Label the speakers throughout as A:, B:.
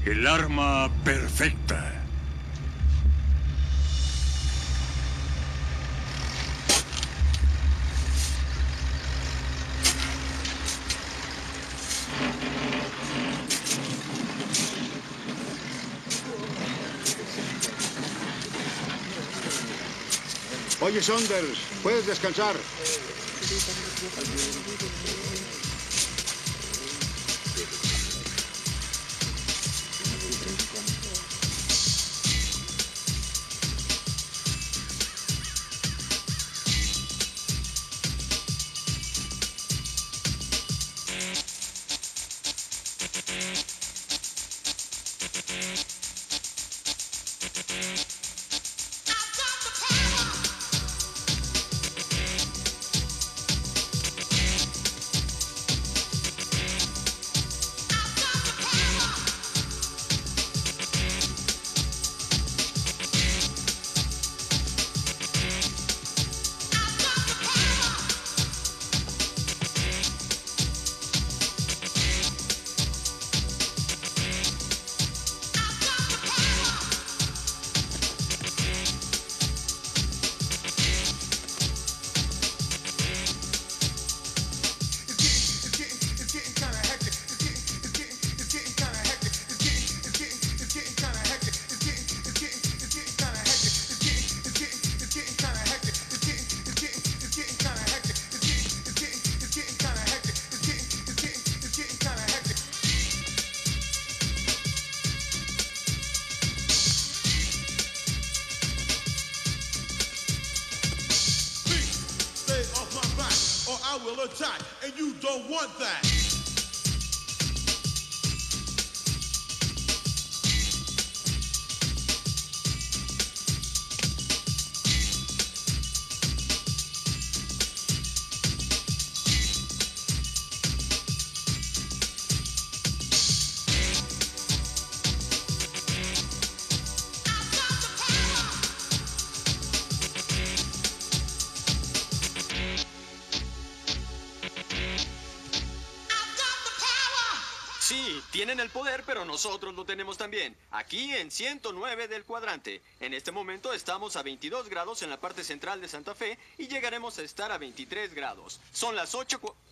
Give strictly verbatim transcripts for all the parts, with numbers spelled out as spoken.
A: El arma perfecta.
B: Oye, Saunders, puedes descansar.
C: Attack, and you don't want that.
D: Sí, tienen el poder, pero nosotros lo tenemos también. Aquí en ciento nueve del cuadrante. En este momento estamos a veintidós grados en la parte central de Santa Fe y llegaremos a estar a veintitrés grados. Son las ocho... Cu...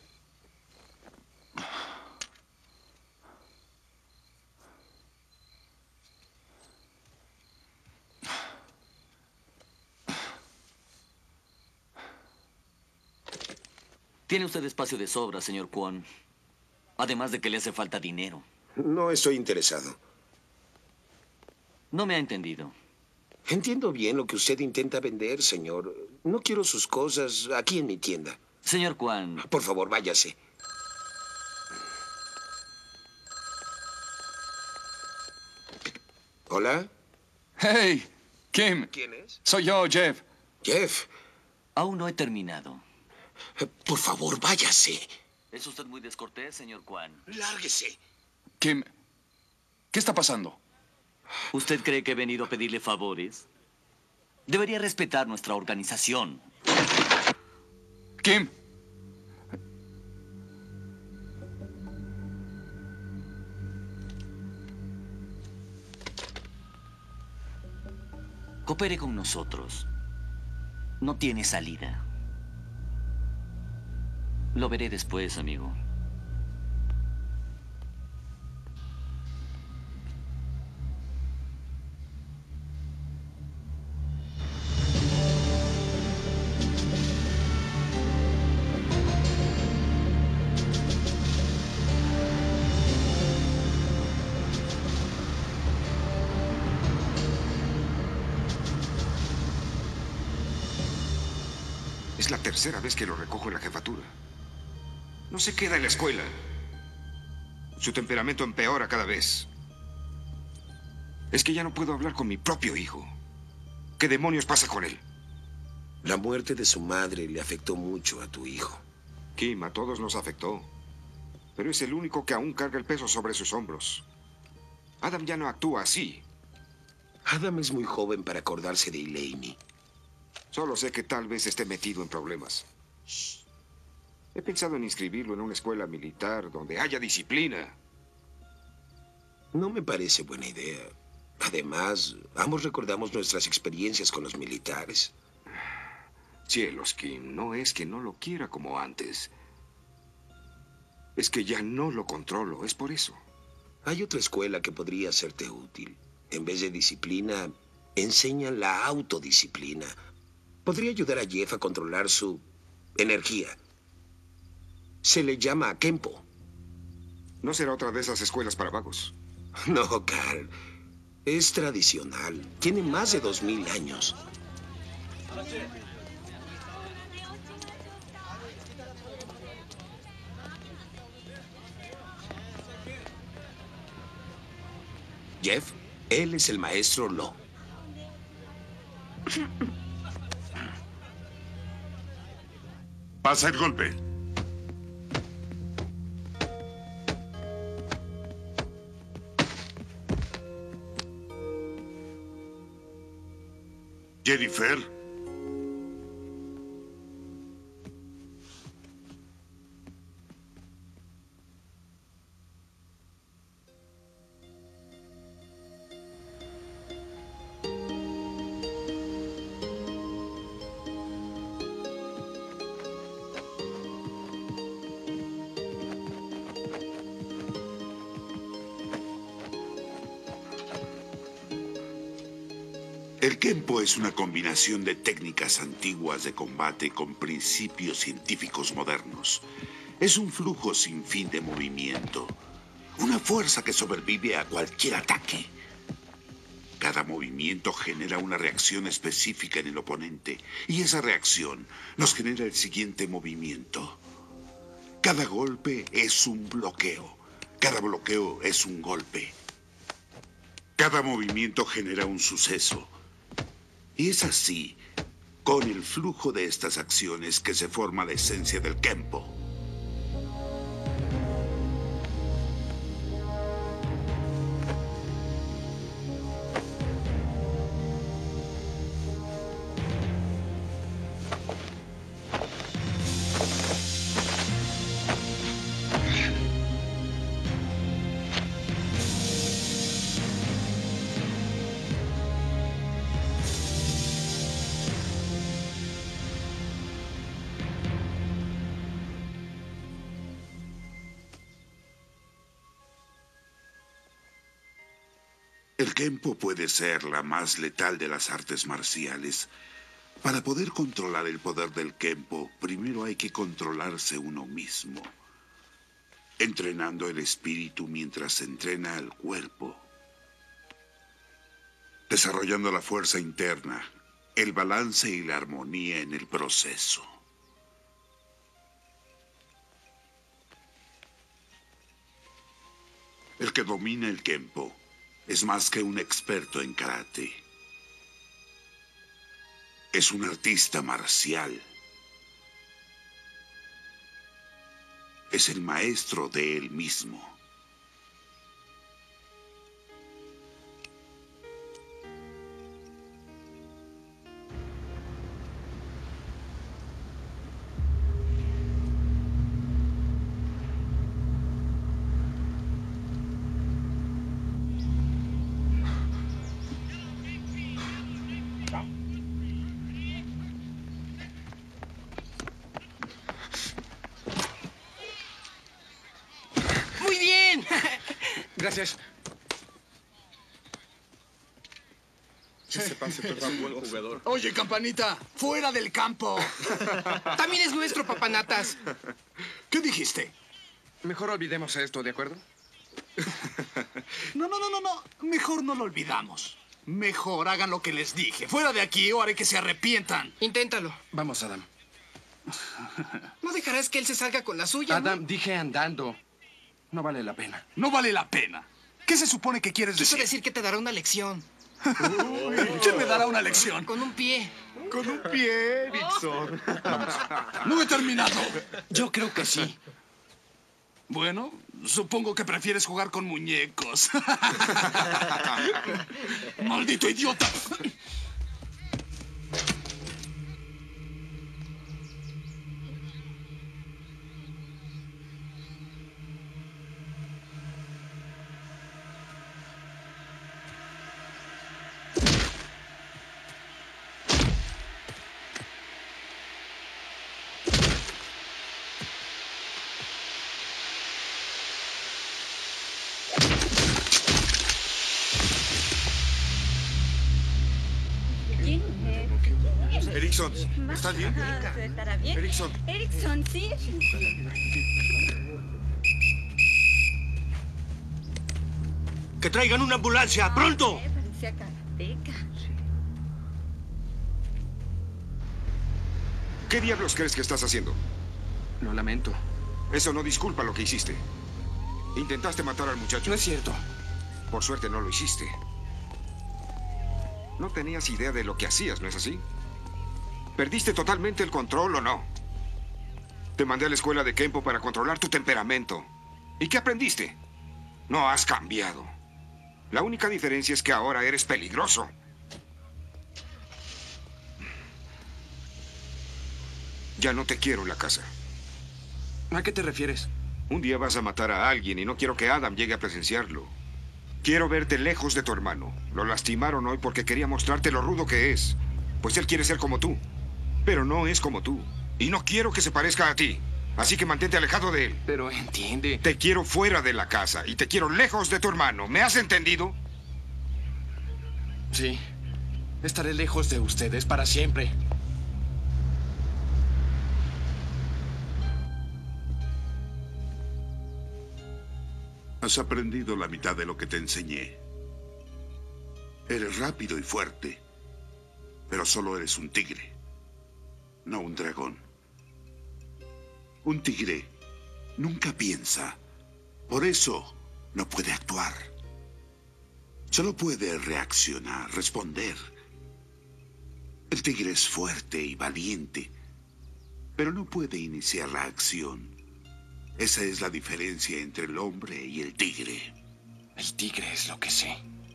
E: Tiene usted espacio de sobra, señor Kwon. Además de que le hace falta dinero.
F: No estoy interesado.
E: No me ha entendido.
F: Entiendo bien lo que usted intenta vender, señor. No quiero sus cosas aquí en mi tienda.
E: Señor Kwon.
F: Por favor, váyase. ¿Hola?
G: Hey, Kim.
F: ¿Quién es?
G: Soy yo, Jeff.
F: Jeff.
E: Aún no he terminado.
F: Por favor, váyase.
E: Es usted muy descortés, señor Kwon.
F: Lárguese.
G: Kim, ¿qué está pasando?
E: ¿Usted cree que he venido a pedirle favores? Debería respetar nuestra organización.
G: Kim.
E: Coopere con nosotros. No tiene salida. Lo veré después, amigo.
H: Es la tercera vez que lo recojo en la jefatura. No se queda en la escuela. Su temperamento empeora cada vez. Es que ya no puedo hablar con mi propio hijo. ¿Qué demonios pasa con él?
F: La muerte de su madre le afectó mucho a tu hijo.
H: Kim, a todos nos afectó. Pero es el único que aún carga el peso sobre sus hombros. Adam ya no actúa así.
F: Adam es muy joven para acordarse de Elaine.
H: Solo sé que tal vez esté metido en problemas. Shh. He pensado en inscribirlo en una escuela militar donde haya disciplina.
F: No me parece buena idea. Además, ambos recordamos nuestras experiencias con los militares.
H: Cielos, Kim, no es que no lo quiera como antes. Es que ya no lo controlo, es por eso.
F: Hay otra escuela que podría serte útil. En vez de disciplina, enseñan la autodisciplina. Podría ayudar a Jeff a controlar su energía. Se le llama Kenpo.
H: No será otra de esas escuelas para vagos.
F: No, Carl. Es tradicional. Tiene más de dos mil años. Jeff, él es el maestro Lo.
A: Pasa el golpe. Jennifer. El Kenpo es una combinación de técnicas antiguas de combate con principios científicos modernos. Es un flujo sin fin de movimiento. Una fuerza que sobrevive a cualquier ataque. Cada movimiento genera una reacción específica en el oponente. Y esa reacción nos genera el siguiente movimiento. Cada golpe es un bloqueo. Cada bloqueo es un golpe. Cada movimiento genera un suceso. Y es así, con el flujo de estas acciones, que se forma la esencia del Kenpo. El Kenpo puede ser la más letal de las artes marciales. Para poder controlar el poder del Kenpo, primero hay que controlarse uno mismo. Entrenando el espíritu mientras se entrena al cuerpo. Desarrollando la fuerza interna, el balance y la armonía en el proceso. El que domina el Kenpo es más que un experto en karate. Es un artista marcial. Es el maestro de él mismo.
I: Gracias.
J: Se pase, perdón, buen jugador.
I: Oye, campanita, fuera del campo. También es nuestro, papanatas. ¿Qué dijiste?
J: Mejor olvidemos esto, ¿de acuerdo?
I: No, no, no, no, no. Mejor no lo olvidamos. Mejor hagan lo que les dije. Fuera de aquí o haré que se arrepientan.
K: Inténtalo.
J: Vamos, Adam.
K: ¿No dejarás que él se salga con la suya?
J: Adam, ¿no? Dije andando. No vale la pena.
I: No vale la pena. ¿Qué se supone que quieres
K: Quiso
I: decir?
K: decir que te dará una lección.
I: ¿Quién me dará una lección?
K: Con un pie.
I: Con un pie, Dixon. No he terminado.
J: Yo creo que sí.
I: Bueno, supongo que prefieres jugar con muñecos. ¡Maldito idiota!
H: Erickson, ¿estás bien?
L: Ajá, ¿estará bien?
H: Erickson.
L: Erickson, sí.
M: ¡Que traigan una ambulancia! ¡Pronto!
L: Eh, parecía karateca.
H: ¿Qué diablos crees que estás haciendo?
G: Lo lamento.
H: Eso no disculpa lo que hiciste. Intentaste matar al muchacho.
G: No es cierto.
H: Por suerte no lo hiciste. No tenías idea de lo que hacías, ¿no es así? ¿Perdiste totalmente el control o no? Te mandé a la escuela de Kenpo para controlar tu temperamento. ¿Y qué aprendiste? No has cambiado. La única diferencia es que ahora eres peligroso. Ya no te quiero en la casa.
G: ¿A qué te refieres?
H: Un día vas a matar a alguien y no quiero que Adam llegue a presenciarlo. Quiero verte lejos de tu hermano. Lo lastimaron hoy porque quería mostrarte lo rudo que es. Pues él quiere ser como tú. Pero no es como tú. Y no quiero que se parezca a ti. Así que mantente alejado de él.
G: Pero entiende.
H: Te quiero fuera de la casa y te quiero lejos de tu hermano. ¿Me has entendido?
G: Sí. Estaré lejos de ustedes para siempre.
A: Has aprendido la mitad de lo que te enseñé. Eres rápido y fuerte, pero solo eres un tigre, no un dragón. Un tigre nunca piensa, por eso no puede actuar. Solo puede reaccionar, responder. El tigre es fuerte y valiente, pero no puede iniciar la acción. Esa es la diferencia entre el hombre y el tigre.
G: El tigre es lo que sé.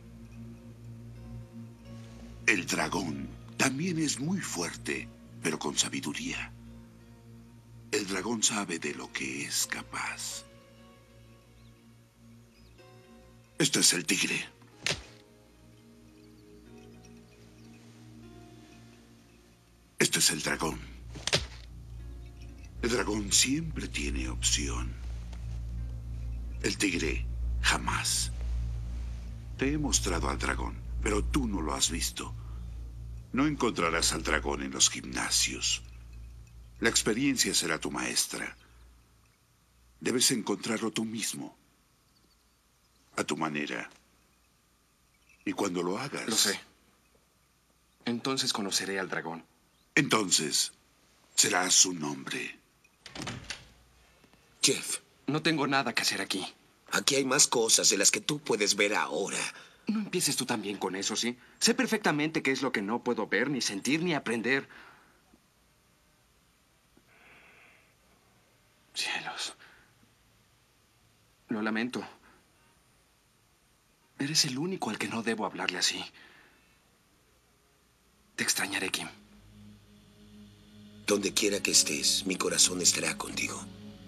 A: El dragón también es muy fuerte, pero con sabiduría. El dragón sabe de lo que es capaz. Este es el tigre. Este es el dragón. El dragón siempre tiene opción. El tigre jamás. Te he mostrado al dragón, pero tú no lo has visto. No encontrarás al dragón en los gimnasios. La experiencia será tu maestra. Debes encontrarlo tú mismo. A tu manera. Y cuando lo hagas...
G: Lo sé. Entonces conoceré al dragón.
A: Entonces, serás su nombre.
F: Jeff.
G: No tengo nada que hacer aquí.
F: Aquí hay más cosas de las que tú puedes ver ahora.
G: No empieces tú también con eso, ¿sí? Sé perfectamente qué es lo que no puedo ver, ni sentir, ni aprender. Cielos. Lo lamento. Eres el único al que no debo hablarle así. Te extrañaré, Kim.
F: Donde quiera que estés, mi corazón estará contigo.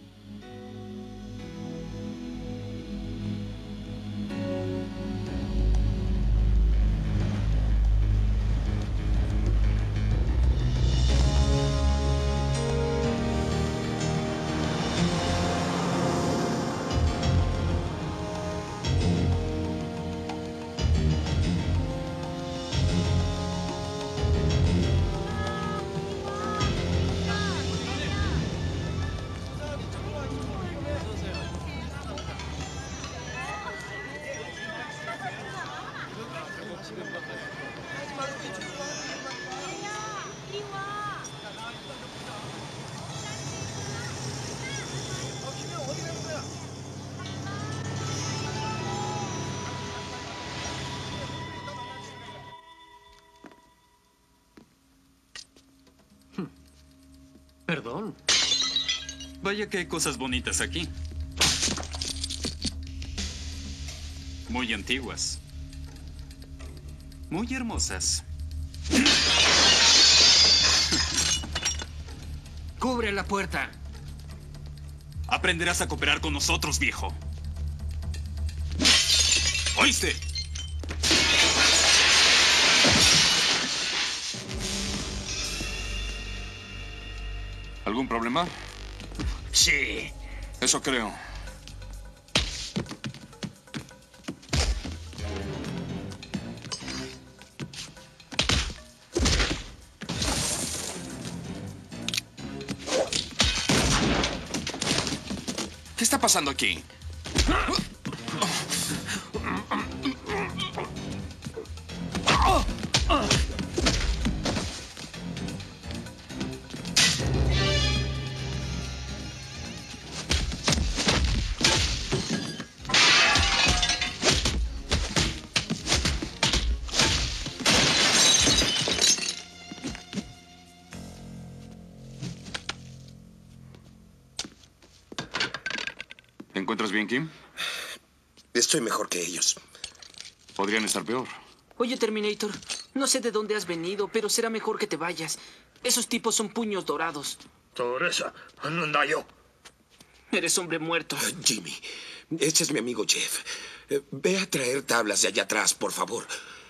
N: Perdón. Vaya que hay cosas bonitas aquí. Muy antiguas. Muy hermosas.
K: Cubre la puerta.
N: Aprenderás a cooperar con nosotros, viejo. ¿Oíste?
G: ¿Algún problema?
N: Sí.
G: Eso creo.
O: está pasando aquí? ¿Te encuentras bien, Kim?
F: Estoy mejor que ellos.
O: Podrían estar peor.
K: Oye, Terminator, no sé de dónde has venido, pero será mejor que te vayas. Esos tipos son puños dorados.
M: Teresa, anda yo.
K: Eres hombre muerto.
F: Uh, Jimmy, este es mi amigo Jeff. Eh, ve a traer tablas de allá atrás, por favor.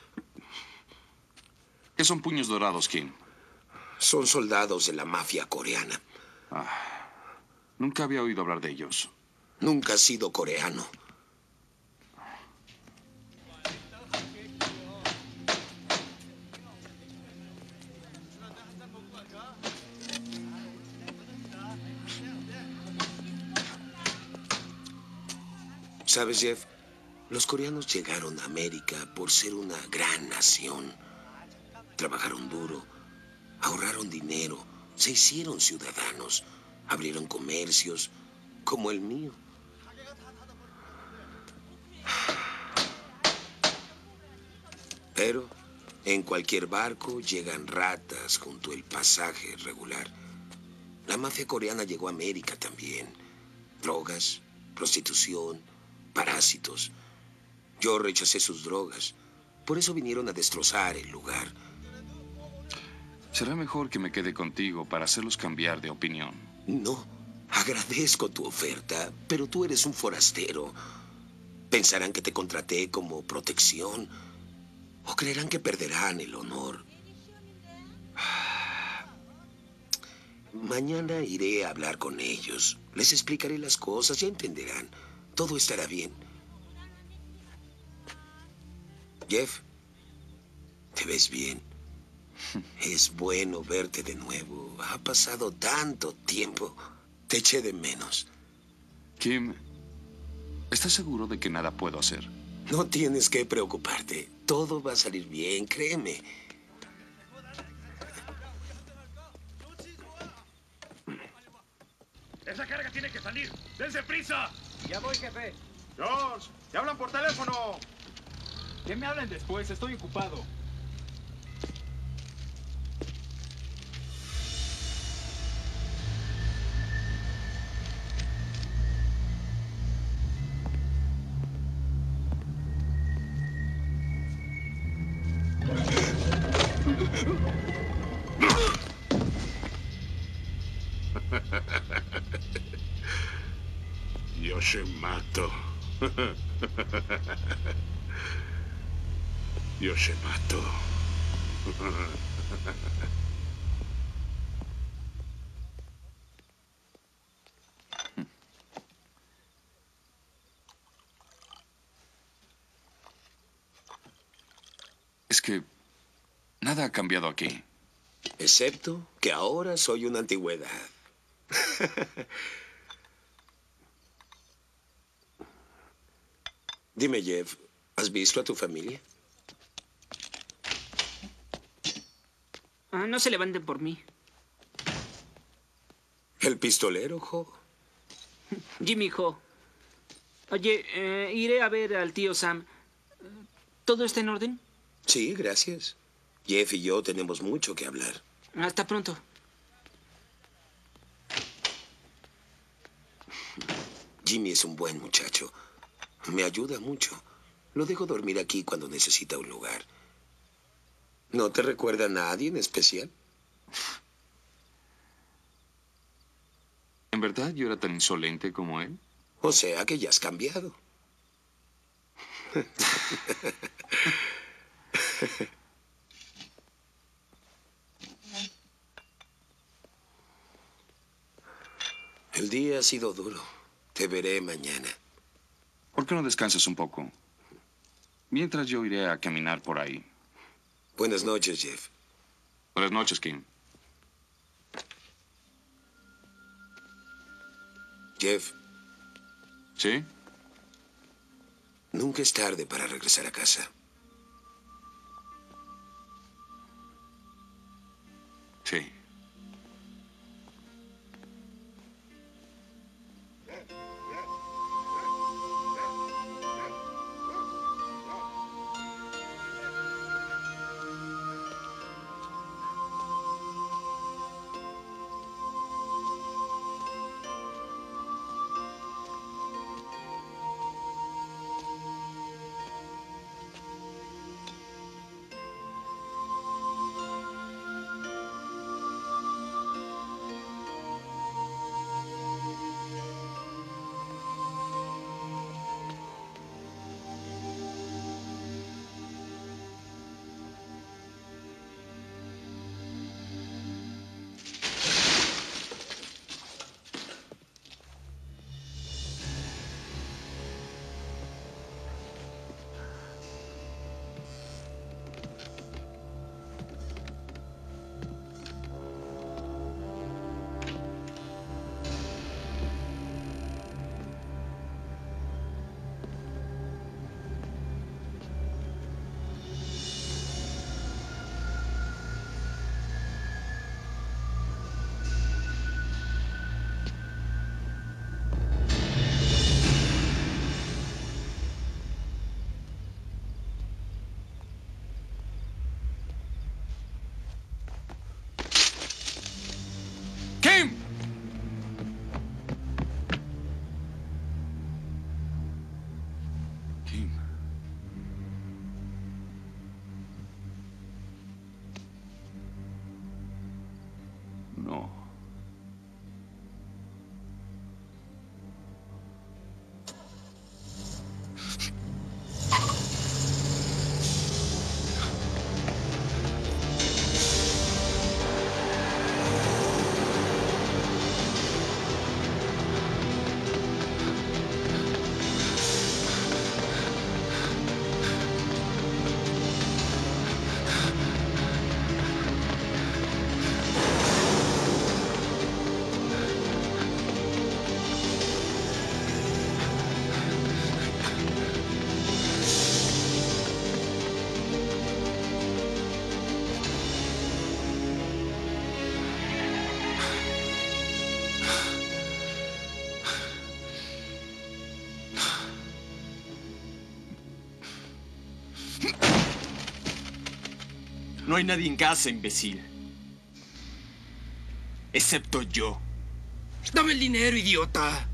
O: ¿Qué son puños dorados, Kim?
F: Son soldados de la mafia coreana.
O: Ah, nunca había oído hablar de ellos.
F: Nunca has sido coreano. ¿Sabes, Jeff? Los coreanos llegaron a América por ser una gran nación. Trabajaron duro, ahorraron dinero, se hicieron ciudadanos, abrieron comercios como el mío. Pero en cualquier barco llegan ratas junto al pasaje regular. La mafia coreana llegó a América también. Drogas, prostitución, parásitos. Yo rechacé sus drogas. Por eso vinieron a destrozar el lugar.
O: Será mejor que me quede contigo para hacerlos cambiar de opinión.
F: No, agradezco tu oferta, pero tú eres un forastero. Pensarán que te contraté como protección o creerán que perderán el honor. Mañana iré a hablar con ellos. Les explicaré las cosas, ya entenderán. Todo estará bien. Jeff, te ves bien. Es bueno verte de nuevo. Ha pasado tanto tiempo. Te eché de menos.
O: Kim, ¿estás seguro de que nada puedo hacer?
F: No tienes que preocuparte. Todo va a salir bien, créeme.
P: ¡Esa carga tiene que salir! ¡Dense prisa!
N: Ya voy, jefe.
P: ¡George! ¡Te hablan por teléfono!
N: Que me hablen después, estoy ocupado.
A: Yo se mato. Yo se mato.
O: Es que nada ha cambiado aquí.
F: Excepto que ahora soy una antigüedad. Dime, Jeff, ¿has visto a tu familia?
K: Ah, no se levanten por mí.
F: ¿El pistolero, Ho?
K: Jimmy Ho. Oye, eh, iré a ver al tío Sam. ¿Todo está en orden?
F: Sí, gracias. Jeff y yo tenemos mucho que hablar.
K: Hasta pronto.
F: Jimmy es un buen muchacho. Me ayuda mucho. Lo dejo dormir aquí cuando necesita un lugar. ¿No te recuerda a nadie en especial?
O: ¿En verdad yo era tan insolente como él?
F: O sea que ya has cambiado. El día ha sido duro. Te veré mañana.
O: ¿Por qué no descansas un poco? Mientras yo iré a caminar por ahí.
F: Buenas noches, Jeff.
O: Buenas noches, Kim.
F: Jeff,
O: ¿Sí?
F: Nunca es tarde para regresar a casa.
O: Sí. ¡Kim! Kim. No.
D: No hay nadie en casa, imbécil. Excepto yo.
M: ¡Dame el dinero, idiota!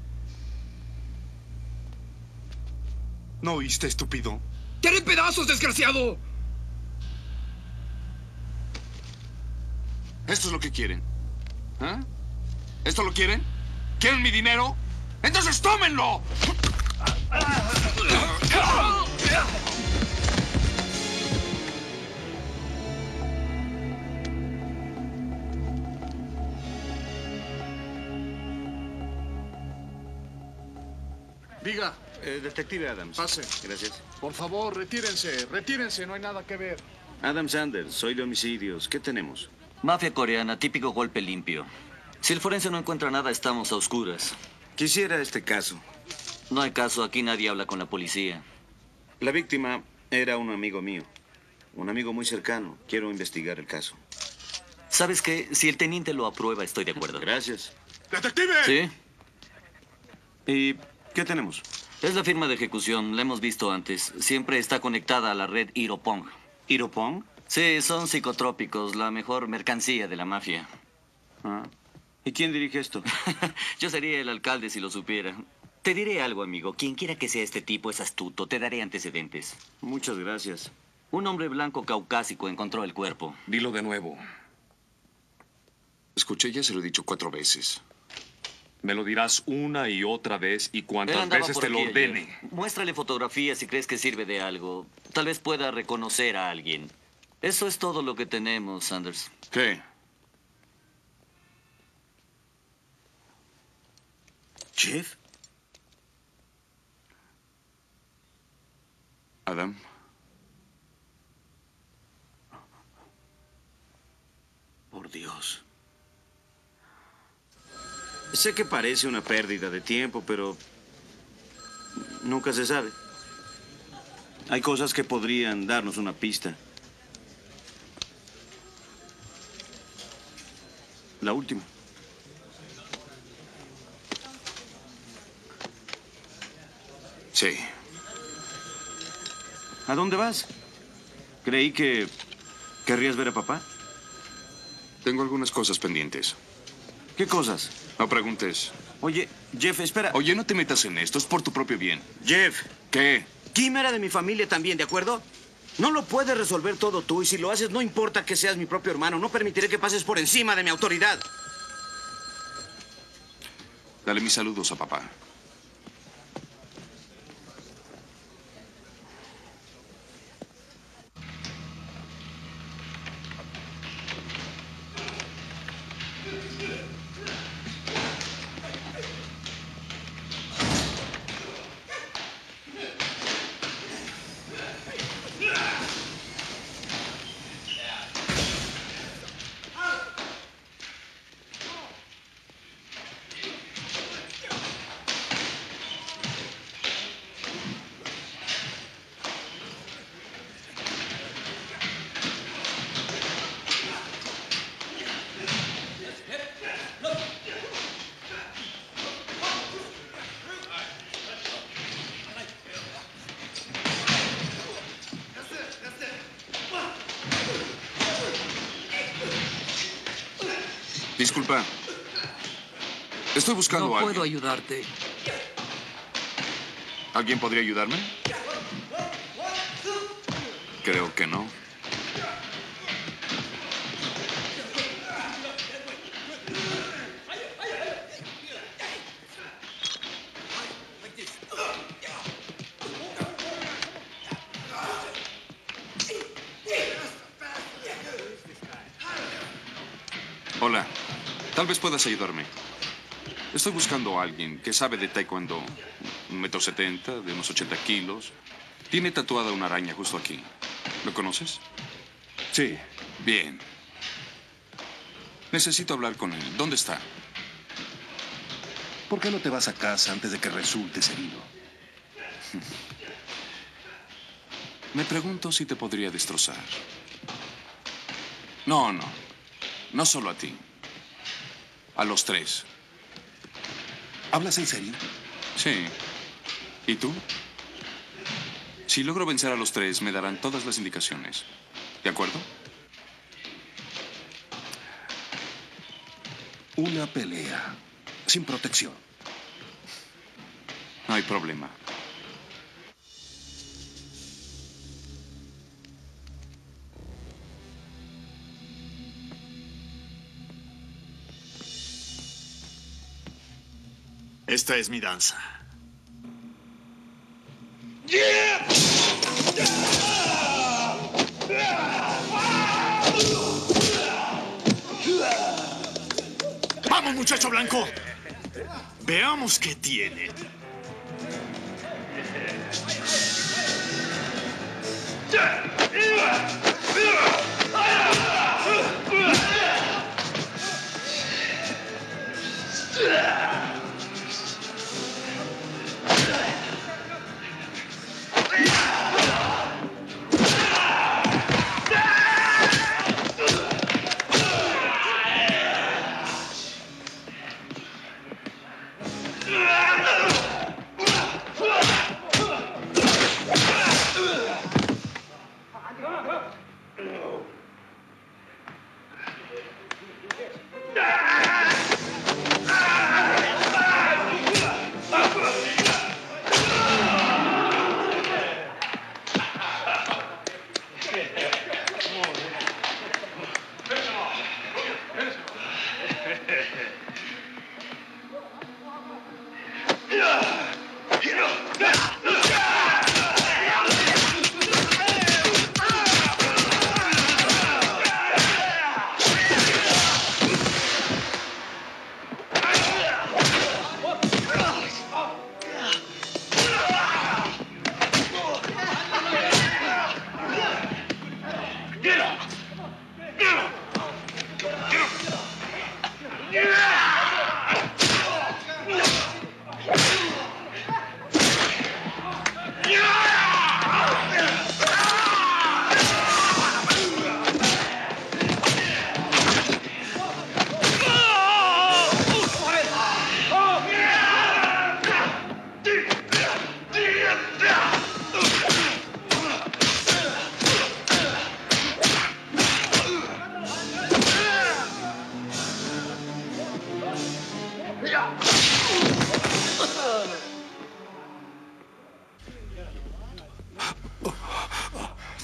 I: ¿No oíste, estúpido?
M: ¡Te haré pedazos, desgraciado!
O: ¿Esto es lo que quieren? ¿Ah? ¿Esto lo quieren? ¿Quieren mi dinero? ¡Entonces tómenlo!
I: Diga.
Q: Eh, detective Adams.
I: Pase.
Q: Gracias.
I: Por favor, retírense, retírense, no hay nada que ver.
Q: Adam Sanders, soy de homicidios. ¿Qué tenemos?
E: Mafia coreana, típico golpe limpio. Si el forense no encuentra nada, estamos a oscuras.
Q: Quisiera este caso.
E: No hay caso, aquí nadie habla con la policía.
Q: La víctima era un amigo mío. Un amigo muy cercano. Quiero investigar el caso.
E: ¿Sabes qué? Si el teniente lo aprueba, estoy de acuerdo.
Q: Gracias.
I: ¡Detective!
E: ¿Sí?
Q: ¿Y qué tenemos?
E: Es la firma de ejecución, la hemos visto antes. Siempre está conectada a la red Iropong.
Q: ¿Iropong?
E: Sí, son psicotrópicos, la mejor mercancía de la mafia.
Q: Ah. ¿Y quién dirige esto?
E: Yo sería el alcalde si lo supiera. Te diré algo, amigo. Quien quiera que sea este tipo es astuto. Te daré antecedentes.
Q: Muchas gracias.
E: Un hombre blanco caucásico encontró el cuerpo.
O: Dilo de nuevo. Escuché, ya se lo he dicho cuatro veces. Me lo dirás una y otra vez y
E: Él
O: cuantas
E: andaba
O: veces
E: por
O: te lo
E: aquí
O: ordene.
E: ayer. Muéstrale fotografías si crees que sirve de algo. Tal vez pueda reconocer a alguien. Eso es todo lo que tenemos, Sanders.
O: ¿Qué?
Q: ¿Jeff?
O: Adam.
Q: Por Dios. Sé que parece una pérdida de tiempo, pero Nunca se sabe. Hay cosas que podrían darnos una pista. La última.
H: Sí.
Q: ¿A dónde vas? Creí que querrías ver a papá.
H: Tengo algunas cosas pendientes.
Q: ¿Qué cosas?
H: No preguntes.
Q: Oye, Jeff, espera.
H: Oye, no te metas en esto. Es por tu propio bien.
Q: Jeff.
H: ¿Qué?
R: Kim era de mi familia también, ¿de acuerdo? No lo puedes resolver todo tú, y si lo haces, no importa que seas mi propio hermano. No permitiré que pases por encima de mi autoridad.
H: Dale mis saludos a papá. Disculpa. Estoy buscando
S: No
H: a
S: puedo
H: alguien.
S: ayudarte.
H: ¿Alguien podría ayudarme? Creo que no. Hola. Tal vez puedas ayudarme. Estoy buscando a alguien que sabe de taekwondo. Un metro setenta, de unos ochenta kilos. Tiene tatuada una araña justo aquí. ¿Lo conoces? Sí. Bien. Necesito hablar con él. ¿Dónde está?
T: ¿Por qué no te vas a casa antes de que resultes herido?
H: Me pregunto si te podría destrozar. No, no. No solo a ti. A los tres.
T: ¿Hablas en serio?
H: Sí. ¿Y tú? Si logro vencer a los tres, me darán todas las indicaciones. ¿De acuerdo?
T: Una pelea. Sin protección.
H: No hay problema.
I: Esta es mi danza. ¡Vamos, muchacho blanco! Veamos qué tiene.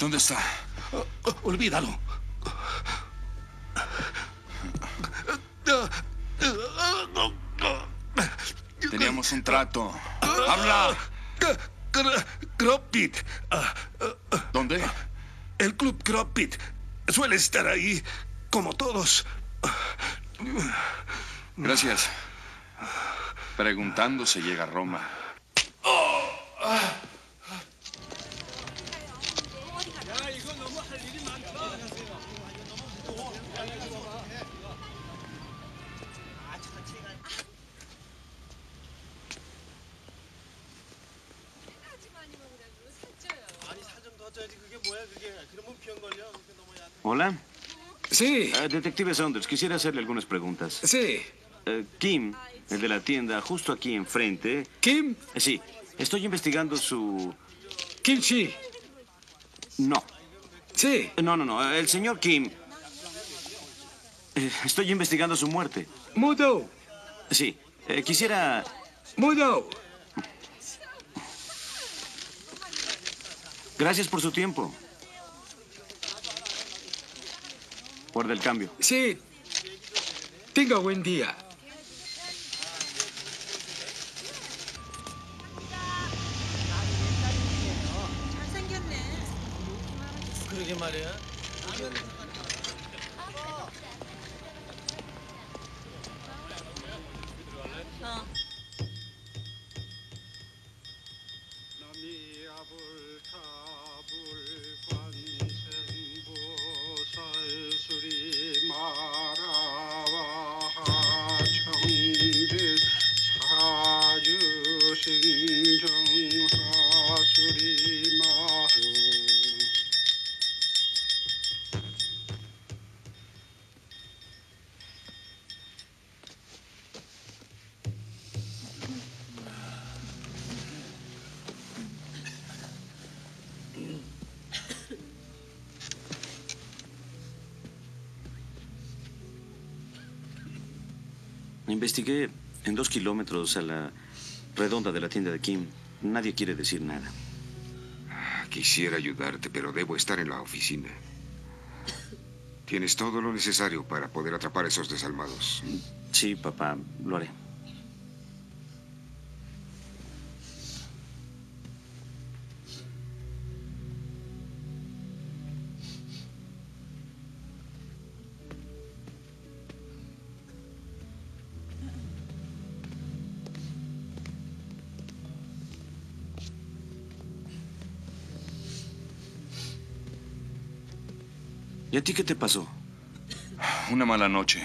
O: ¿Dónde está?
T: Olvídalo.
O: Teníamos un trato. ¡Habla!
T: Cropit.
O: ¿Dónde?
T: El club Cropit. Suele estar ahí, como todos.
O: Gracias. Preguntando se llega a Roma.
Q: Hola.
R: Sí.
Q: Uh, detective Saunders, quisiera hacerle algunas preguntas.
R: Sí.
Q: Uh, Kim, el de la tienda, justo aquí enfrente.
R: ¿Kim?
Q: Uh, sí. Estoy investigando su...
R: Kimchi.
Q: No.
R: Sí.
Q: No, no, no. El señor Kim. Eh, estoy investigando su muerte.
R: Mudo.
Q: Sí. Eh, quisiera...
R: Mudo.
Q: Gracias por su tiempo. Guarda el cambio.
R: Sí. Tenga buen día.
M: 그러게 말이야.
L: 어.
Q: Investigué en dos kilómetros a la redonda de la tienda de Kim. Nadie quiere decir nada.
H: Quisiera ayudarte, pero debo estar en la oficina. Tienes todo lo necesario para poder atrapar a esos desalmados.
Q: Sí, papá, lo haré. ¿Y a ti qué te pasó?
O: Una mala noche.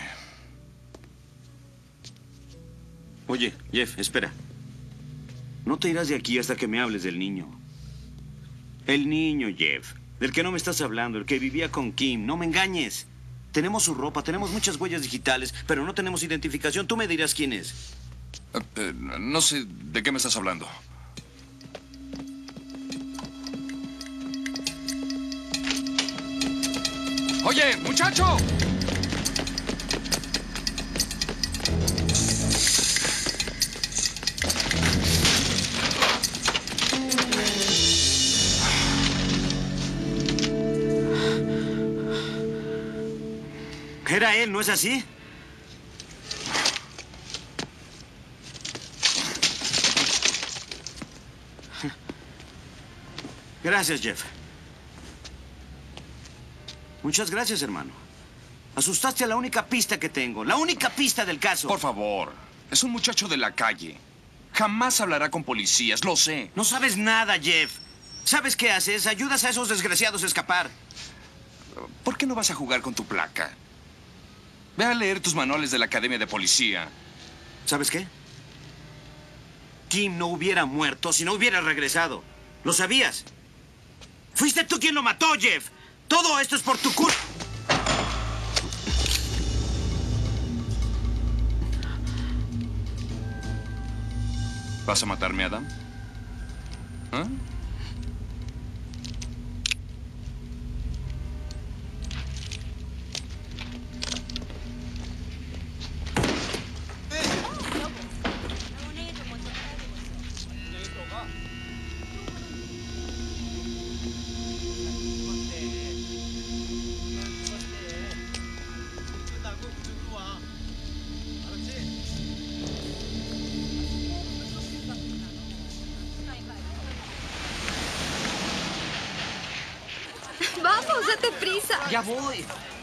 Q: Oye, Jeff, espera. No te irás de aquí hasta que me hables del niño. El niño, Jeff. Del que no me estás hablando, el que vivía con Kim. No me engañes. Tenemos su ropa, tenemos muchas huellas digitales, pero no tenemos identificación. Tú me dirás quién es.
O: Uh, uh, no sé de qué me estás hablando. ¡Oye, muchacho!
Q: Era él, ¿no es así? Gracias, Jeff. Muchas gracias, hermano. Asustaste a la única pista que tengo, la única pista del caso.
O: Por favor, es un muchacho de la calle. Jamás hablará con policías, lo sé.
Q: No sabes nada, Jeff. ¿Sabes qué haces? Ayudas a esos desgraciados a escapar.
O: ¿Por qué no vas a jugar con tu placa? Ve a leer tus manuales de la Academia de Policía.
Q: ¿Sabes qué? Kim no hubiera muerto si no hubiera regresado. ¿Lo sabías? Fuiste tú quien lo mató, Jeff. Todo esto es por tu culpa.
O: ¿Vas a matarme, Adam? ¿Ah?
L: Vamos, date prisa.
G: Ya voy.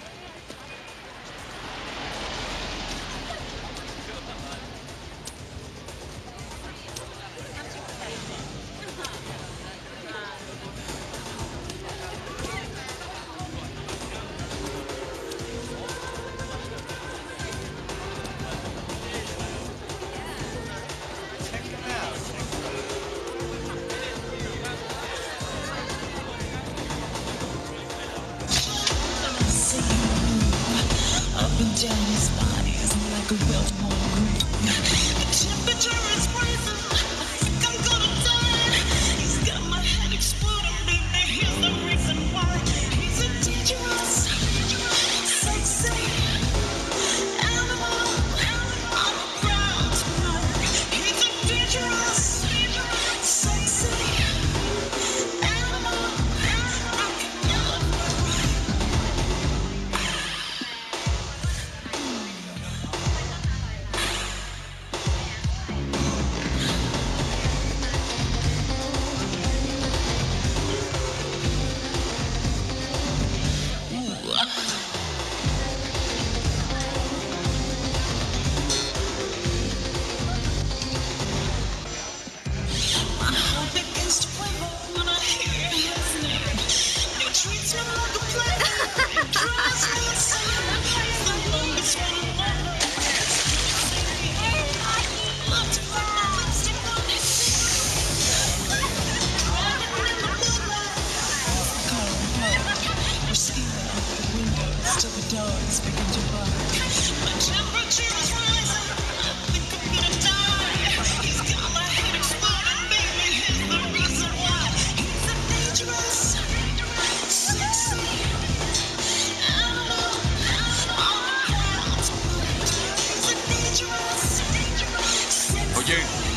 O: Oye,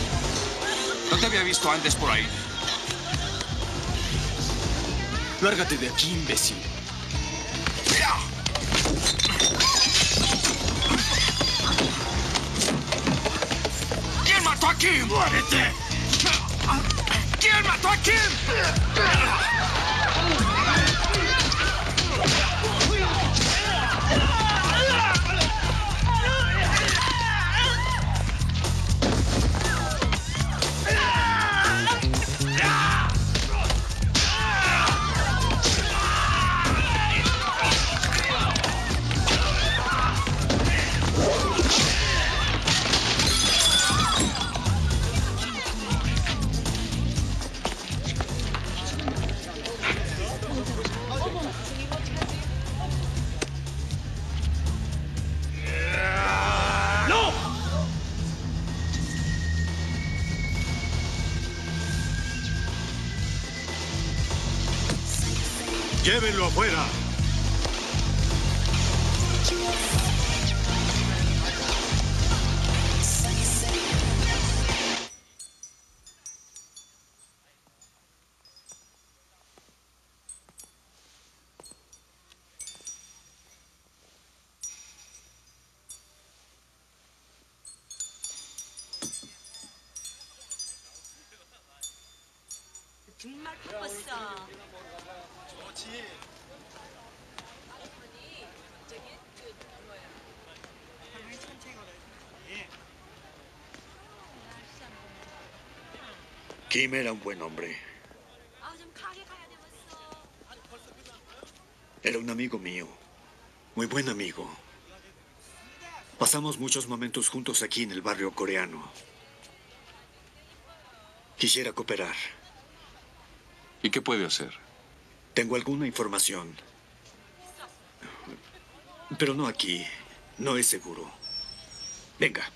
O: ¿no te había visto antes por ahí?
I: Lárgate de aquí, imbécil.
O: ¿Quién mató a Kim? ¡Muérete! ¿Quién mató a Kim?
B: ¡Llévenlo afuera!
L: 정말 바빴어.
D: 좋지.
T: Kim era un buen hombre. Era un amigo mío. Muy buen amigo. Pasamos muchos momentos juntos aquí en el barrio coreano. Quisiera cooperar.
O: ¿Y qué puede hacer?
T: Tengo alguna información. Pero no aquí. No es seguro. Venga.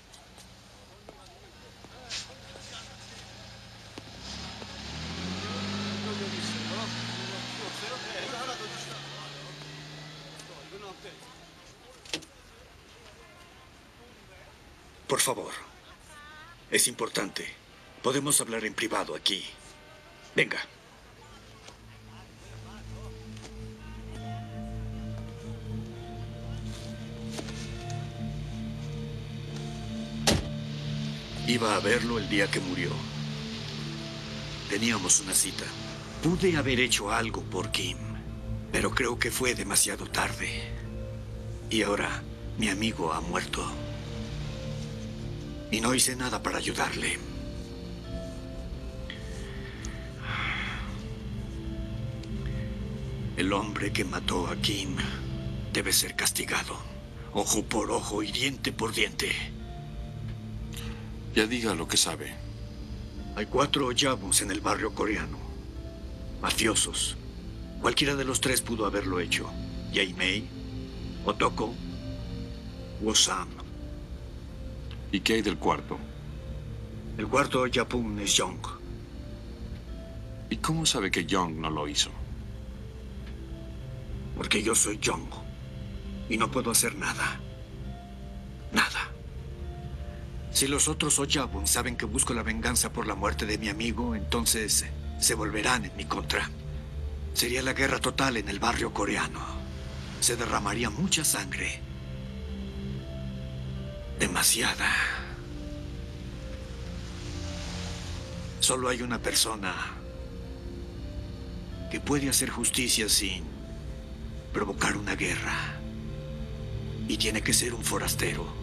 T: Por favor. Es importante. Podemos hablar en privado aquí. Venga. Iba a verlo el día que murió. Teníamos una cita. Pude haber hecho algo por Kim. Pero creo que fue demasiado tarde. Y ahora mi amigo ha muerto. Y no hice nada para ayudarle. El hombre que mató a Kim debe ser castigado. Ojo por ojo y diente por diente.
J: Ya diga lo que sabe.
T: Hay cuatro Oyabos en el barrio coreano. Mafiosos. Cualquiera de los tres pudo haberlo hecho. Jae-mei, Otoko, Wo-sam.
J: ¿Y qué hay del cuarto?
T: El cuarto Oyapun es Young.
J: ¿Y cómo sabe que Young no lo hizo?
T: Porque yo soy Young. Y no puedo hacer nada. Nada. Si los otros Oyabun saben que busco la venganza por la muerte de mi amigo, entonces se volverán en mi contra. Sería la guerra total en el barrio coreano. Se derramaría mucha sangre. Demasiada. Solo hay una persona que puede hacer justicia sin provocar una guerra. Y tiene que ser un forastero.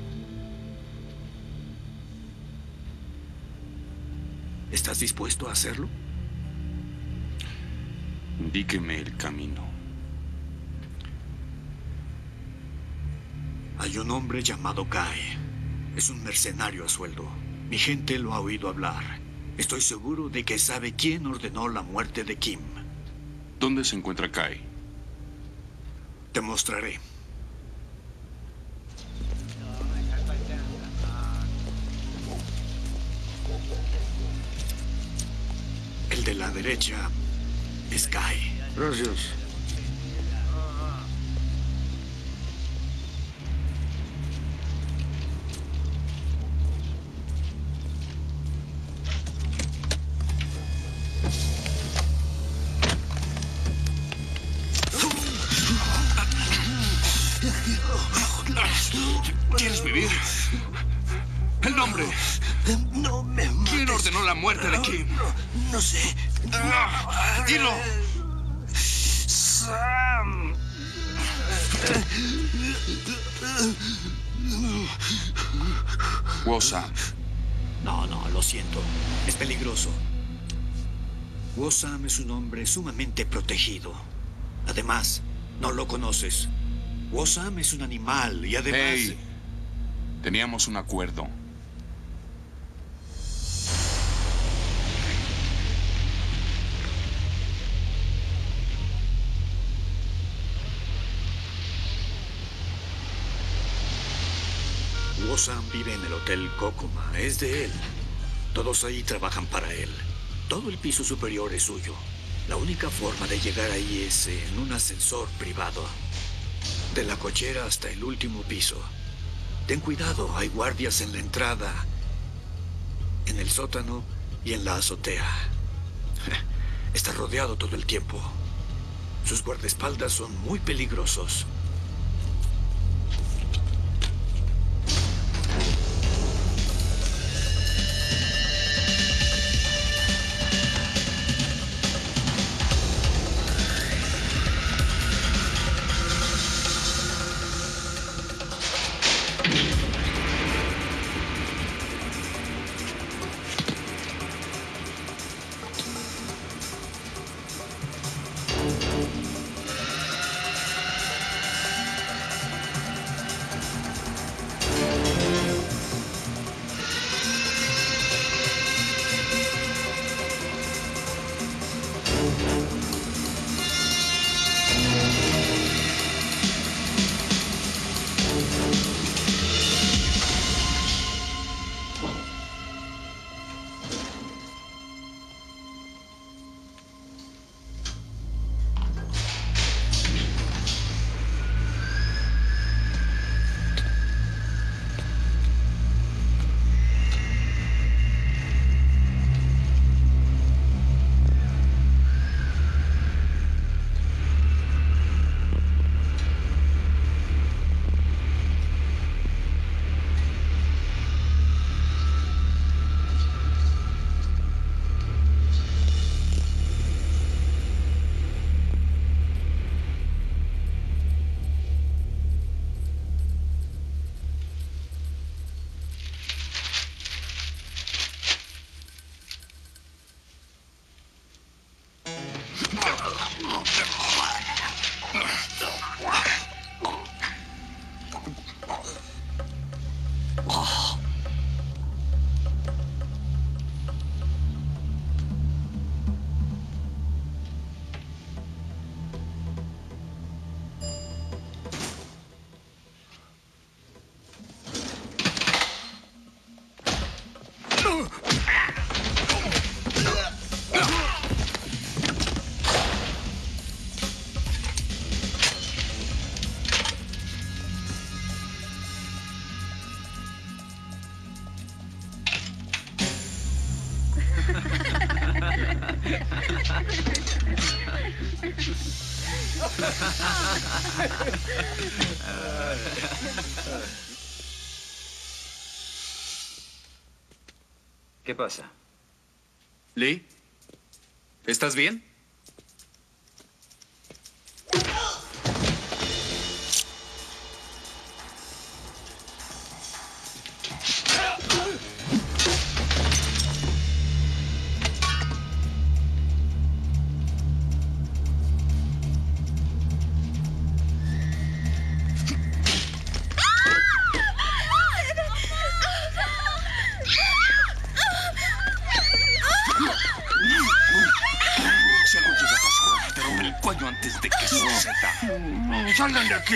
T: ¿Estás dispuesto a hacerlo?
J: Indíqueme el camino.
T: Hay un hombre llamado Kai. Es un mercenario a sueldo. Mi gente lo ha oído hablar. Estoy seguro de que sabe quién ordenó la muerte de Kim.
J: ¿Dónde se encuentra Kai?
T: Te mostraré. El de la derecha es Kai.
B: Gracias.
O: ¿Quieres vivir? El nombre.
M: No me mates.
O: ¿Quién ordenó la muerte de Kim?
M: No, no sé.
O: Dilo.
M: Sam.
J: Wo-sam.
T: No, no, lo siento. Es peligroso. Wo-sam es un hombre sumamente protegido. Además, no lo conoces. Wo-sam es un animal y además...
J: Hey, teníamos un acuerdo.
T: Wo-sam vive en el Hotel Kokuma. Es de él. Todos ahí trabajan para él. Todo el piso superior es suyo. La única forma de llegar ahí es en un ascensor privado. De la cochera hasta el último piso. Ten cuidado, hay guardias en la entrada, en el sótano y en la azotea. Está rodeado todo el tiempo. Sus guardaespaldas son muy peligrosos.
N: ¿Qué pasa? Lee, ¿estás bien?
O: ¡Salgan de aquí!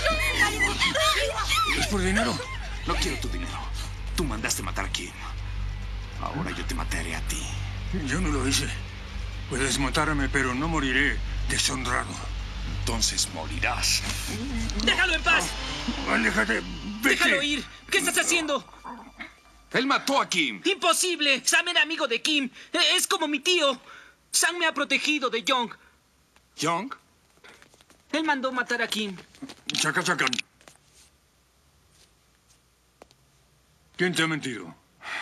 O: ¿Es por dinero?
H: No quiero tu dinero. Tú mandaste matar a Kim. Ahora yo te mataré a ti.
O: Yo no lo hice. Puedes matarme, pero no moriré deshonrado.
H: Entonces morirás.
K: ¡Déjalo en paz!
O: ¡Aléjate! ¡Vete!
K: ¡Déjalo ir! ¿Qué estás haciendo?
H: Él mató a Kim.
K: ¡Imposible! Sam era amigo de Kim. E- Es como mi tío. Sam me ha protegido de Young.
H: ¿Young?
K: Él mandó matar a Kim.
O: Chaca, chacan. ¿Quién te ha mentido?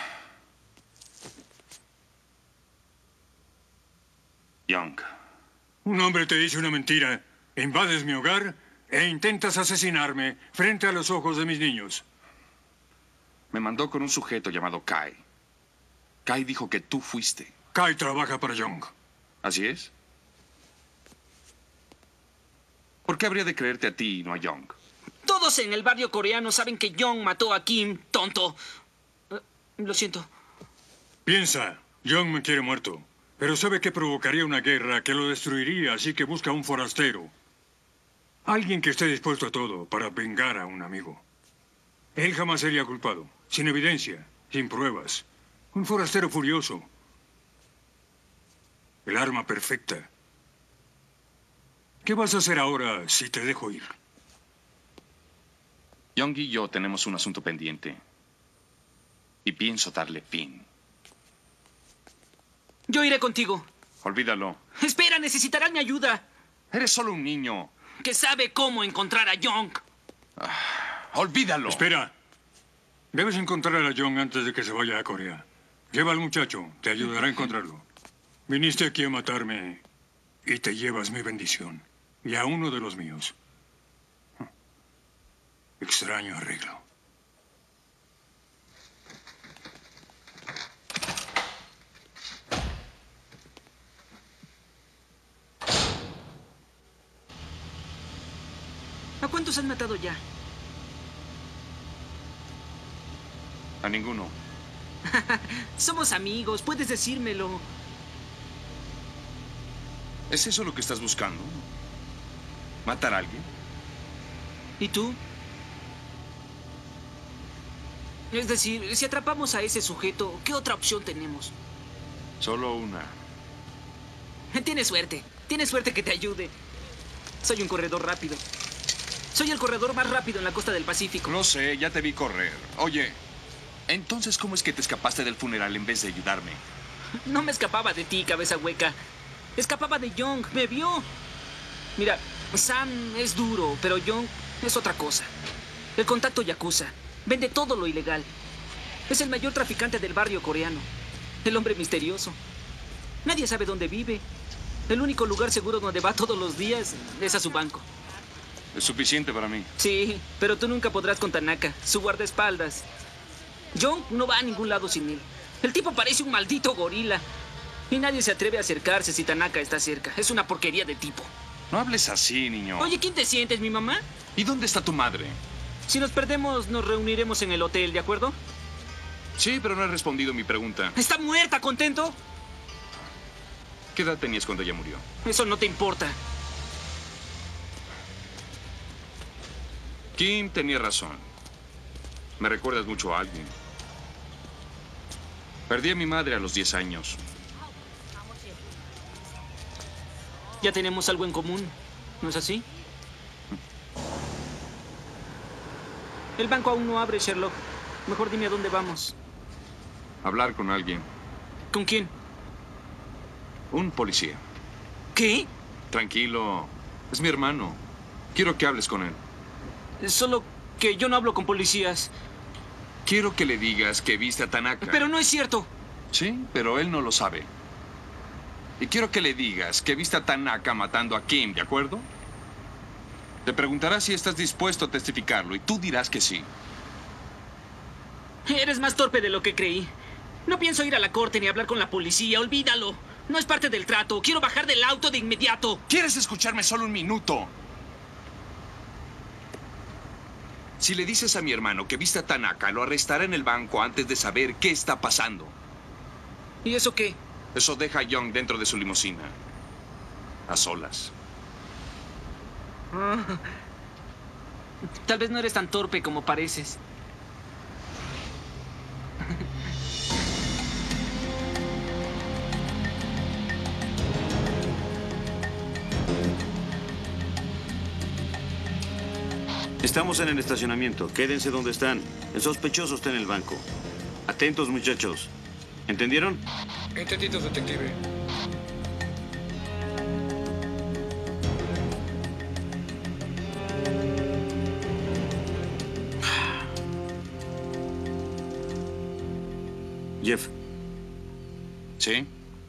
H: Young.
O: Un hombre te dice una mentira, invades mi hogar e intentas asesinarme frente a los ojos de mis niños.
H: Me mandó con un sujeto llamado Kai. Kai dijo que tú fuiste.
O: Kai trabaja para Young.
H: ¿Así es? ¿Por qué habría de creerte a ti y no a Young?
K: Todos en el barrio coreano saben que Young mató a Kim, tonto. Eh, lo siento.
O: Piensa, Young me quiere muerto, pero sabe que provocaría una guerra que lo destruiría, así que busca un forastero. Alguien que esté dispuesto a todo para vengar a un amigo. Él jamás sería culpado, sin evidencia, sin pruebas. Un forastero furioso. El arma perfecta. ¿Qué vas a hacer ahora si te dejo ir?
H: Young y yo tenemos un asunto pendiente. Y pienso darle fin.
K: Yo iré contigo.
H: Olvídalo.
K: Espera, necesitarán mi ayuda.
H: Eres solo un niño.
K: Que sabe cómo encontrar a Young.
H: Ah, olvídalo.
O: Espera. Debes encontrar a Young antes de que se vaya a Corea. Lleva al muchacho. Te ayudará a encontrarlo. Viniste aquí a matarme y te llevas mi bendición. Y a uno de los míos. Extraño arreglo.
K: ¿A cuántos han matado ya?
H: A ninguno.
K: Somos amigos, puedes decírmelo.
H: ¿Es eso lo que estás buscando? ¿Matar a alguien?
K: ¿Y tú? Es decir, si atrapamos a ese sujeto, ¿qué otra opción tenemos?
H: Solo una.
K: Tienes suerte. Tienes suerte que te ayude. Soy un corredor rápido. Soy el corredor más rápido en la costa del Pacífico.
H: Lo sé, ya te vi correr. Oye, entonces, ¿cómo es que te escapaste del funeral en vez de ayudarme?
K: No me escapaba de ti, cabeza hueca. Escapaba de Young. Me vio. Mira, Sam es duro, pero Young es otra cosa. El contacto yakuza. Vende todo lo ilegal. Es el mayor traficante del barrio coreano. El hombre misterioso. Nadie sabe dónde vive. El único lugar seguro donde va todos los días es a su banco.
H: Es suficiente para mí.
K: Sí, pero tú nunca podrás con Tanaka, su guardaespaldas. Young no va a ningún lado sin él. El tipo parece un maldito gorila. Y nadie se atreve a acercarse si Tanaka está cerca. Es una porquería de tipo.
H: No hables así, niño.
K: Oye, ¿quién te sientes, mi mamá?
H: ¿Y dónde está tu madre?
K: Si nos perdemos, nos reuniremos en el hotel, ¿de acuerdo?
H: Sí, pero no has respondido mi pregunta.
K: ¿Está muerta, contento?
H: ¿Qué edad tenías cuando ella murió?
K: Eso no te importa.
H: Kim tenía razón. Me recuerdas mucho a alguien. Perdí a mi madre a los diez años.
K: Ya tenemos algo en común, ¿no es así? El banco aún no abre, Sherlock. Mejor dime a dónde vamos.
H: Hablar con alguien.
K: ¿Con quién?
H: Un policía.
K: ¿Qué?
H: Tranquilo. Es mi hermano. Quiero que hables con él.
K: Solo que yo no hablo con policías.
H: Quiero que le digas que viste a Tanaka.
K: Pero no es cierto.
H: Sí, pero él no lo sabe. Y quiero que le digas que viste a Tanaka matando a Kim, ¿de acuerdo? Te preguntará si estás dispuesto a testificarlo y tú dirás que sí.
K: Eres más torpe de lo que creí. No pienso ir a la corte ni hablar con la policía, olvídalo. No es parte del trato. Quiero bajar del auto de inmediato.
H: ¿Quieres escucharme solo un minuto? Si le dices a mi hermano que viste a Tanaka, lo arrestará en el banco antes de saber qué está pasando.
K: ¿Y eso qué?
H: Eso deja a Young dentro de su limusina. A solas.
K: Ah, tal vez no eres tan torpe como pareces.
Q: Estamos en el estacionamiento. Quédense donde están. El sospechoso está en el banco. Atentos, muchachos. ¿Entendieron?
J: Entendido, detective.
Q: Jeff.
H: ¿Sí?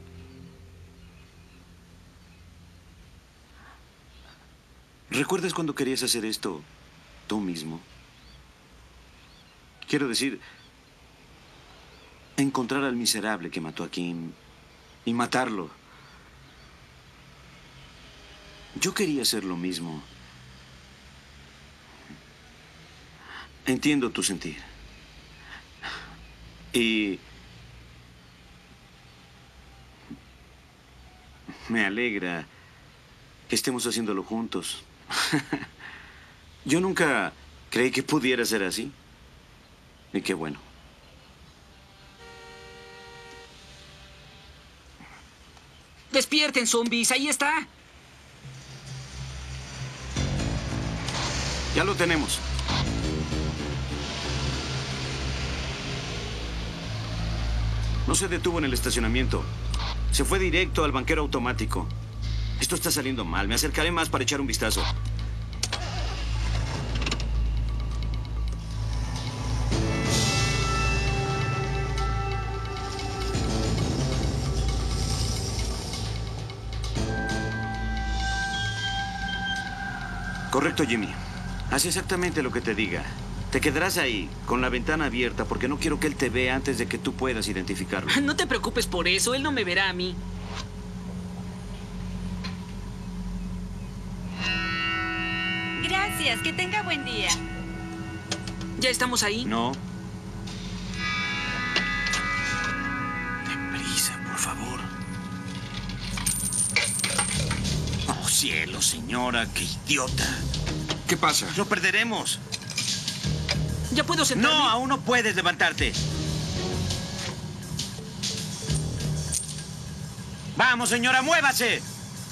Q: ¿Recuerdas cuando querías hacer esto tú mismo? Quiero decir, encontrar al miserable que mató a Kim y matarlo. Yo quería hacer lo mismo. Entiendo tu sentir. Y me alegra que estemos haciéndolo juntos. Yo nunca creí que pudiera ser así. Y qué bueno.
K: ¡Despierten, zombies! ¡Ahí está!
Q: Ya lo tenemos. No se detuvo en el estacionamiento. Se fue directo al banquero automático. Esto está saliendo mal. Me acercaré más para echar un vistazo. Correcto, Jimmy. Haz exactamente lo que te diga. Te quedarás ahí, con la ventana abierta, porque no quiero que él te vea antes de que tú puedas identificarlo.
K: No te preocupes por eso. Él no me verá a mí.
L: Gracias. Que tenga buen día.
K: ¿Ya estamos ahí?
Q: No.
R: Deprisa, por favor. Oh, cielo, señora. ¡Qué idiota!
H: ¿Qué pasa?
R: Lo perderemos.
K: ¿Ya puedo sentarme?
R: No, aún no puedes levantarte. Vamos, señora, muévase.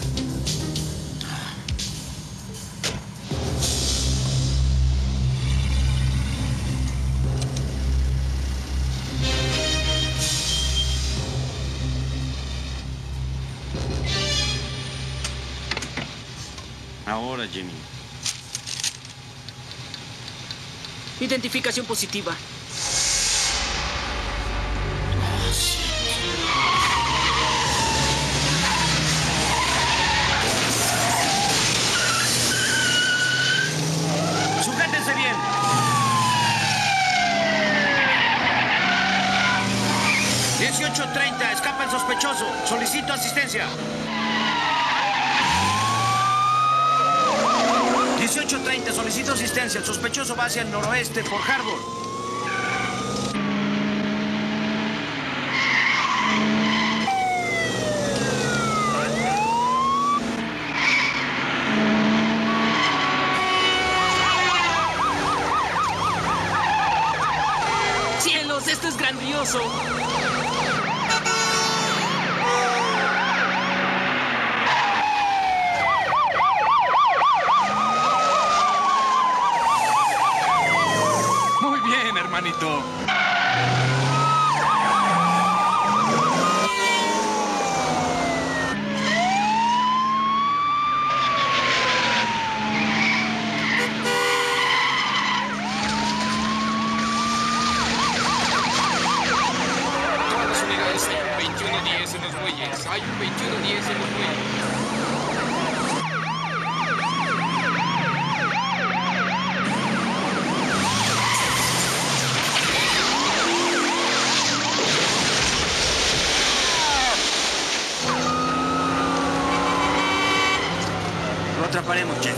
Q: Ahora, Jimmy.
K: Identificación positiva.
R: Sujétense bien. dieciocho treinta, escapa el sospechoso. Solicito asistencia. dieciocho treinta, solicito asistencia. El sospechoso va hacia el noroeste por Harbor.
K: ¡Cielos! ¡Esto es grandioso!
H: Muy bien, hermanito.
R: atraparemos, Jeff.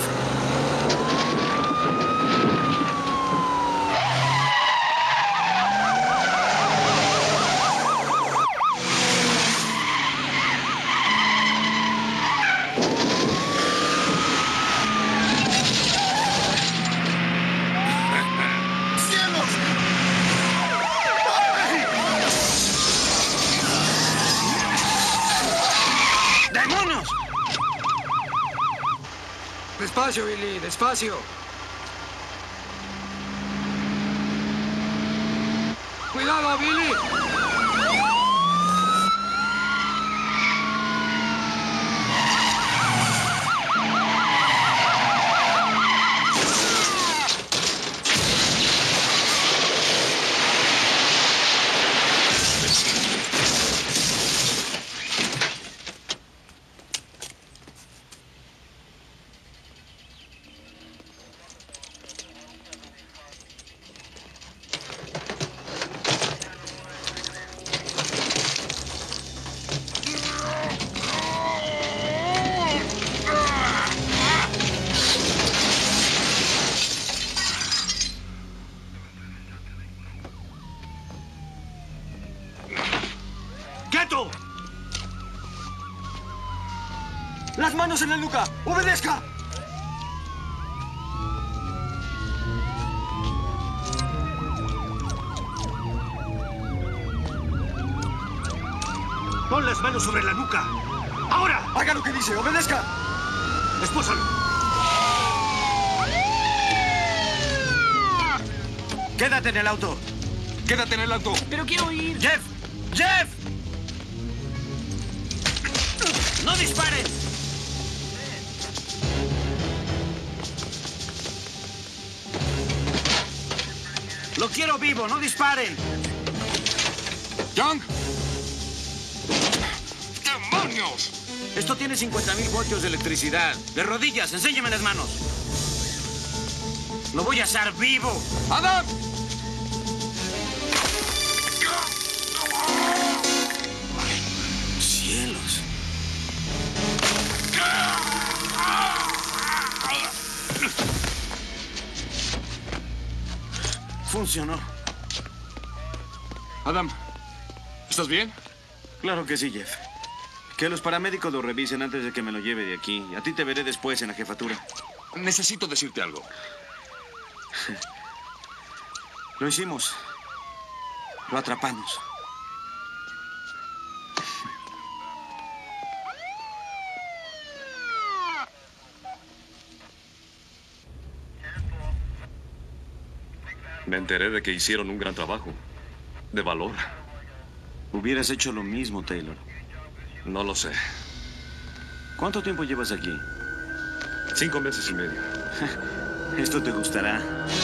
G: Despacio, Billy, despacio. ¡Cuidado, Billy!
R: ¡Las manos en la nuca! ¡Obedezca!
M: Pon las manos sobre la nuca. ¡Ahora!
R: Haga lo que dice, obedezca.
M: Espósalo.
R: Quédate en el auto.
G: Quédate en el auto.
K: Pero quiero ir.
R: ¡Jeff! ¡Jeff! ¡No disparen! Lo quiero vivo, no disparen.
G: Young. ¡Demonios!
R: Esto tiene cincuenta mil voltios de electricidad. De rodillas, enséñame las manos. Lo voy a hacer vivo.
G: ¡Adam!
R: ¡Cielos! Funcionó.
G: Adam, ¿estás bien?
Q: Claro que sí, Jeff. Que los paramédicos lo revisen antes de que me lo lleve de aquí. A ti te veré después en la jefatura.
G: Necesito decirte algo.
Q: Lo hicimos. Lo atrapamos.
S: Me enteré de que hicieron un gran trabajo. De valor.
Q: Hubieras hecho lo mismo, Taylor.
S: No lo sé.
Q: ¿Cuánto tiempo llevas aquí?
S: Cinco meses y medio.
Q: Esto te gustará.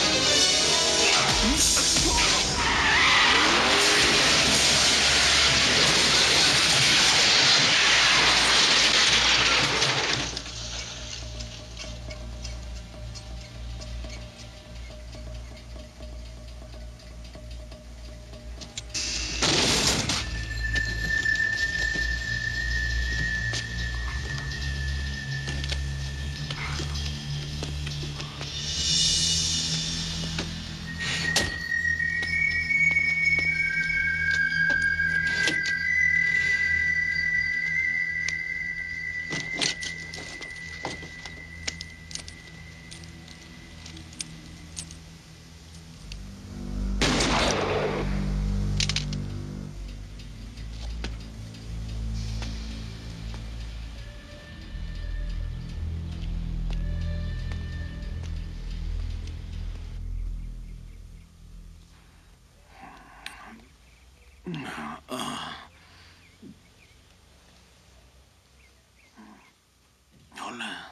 Q: Hola.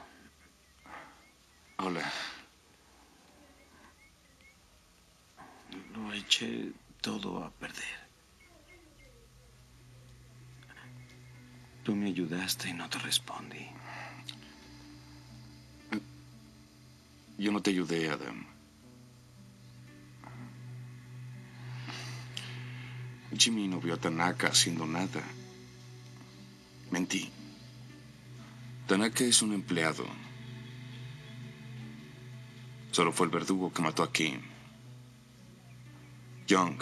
G: Hola.
Q: Lo eché todo a perder. Tú me ayudaste y no te respondí.
G: Yo no te ayudé, Adam. Jimmy no vio a Tanaka haciendo nada. Mentí. Tanaka es un empleado.
H: Solo fue el verdugo que mató a Kim. Young.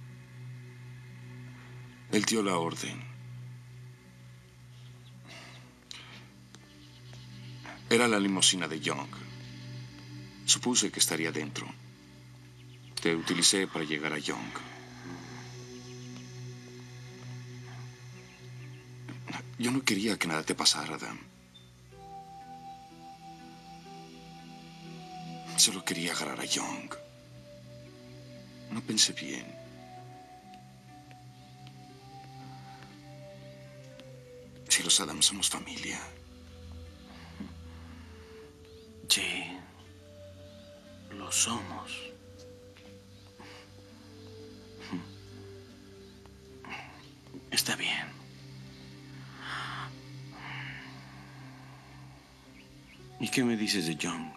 H: Él dio la orden. Era la limusina de Young. Supuse que estaría dentro. Te utilicé para llegar a Young. Yo no quería que nada te pasara, Adam. Solo quería agarrar a Young. No pensé bien. Si los Adams somos familia.
R: Sí, lo somos. Está bien. ¿Y qué me dices de Young?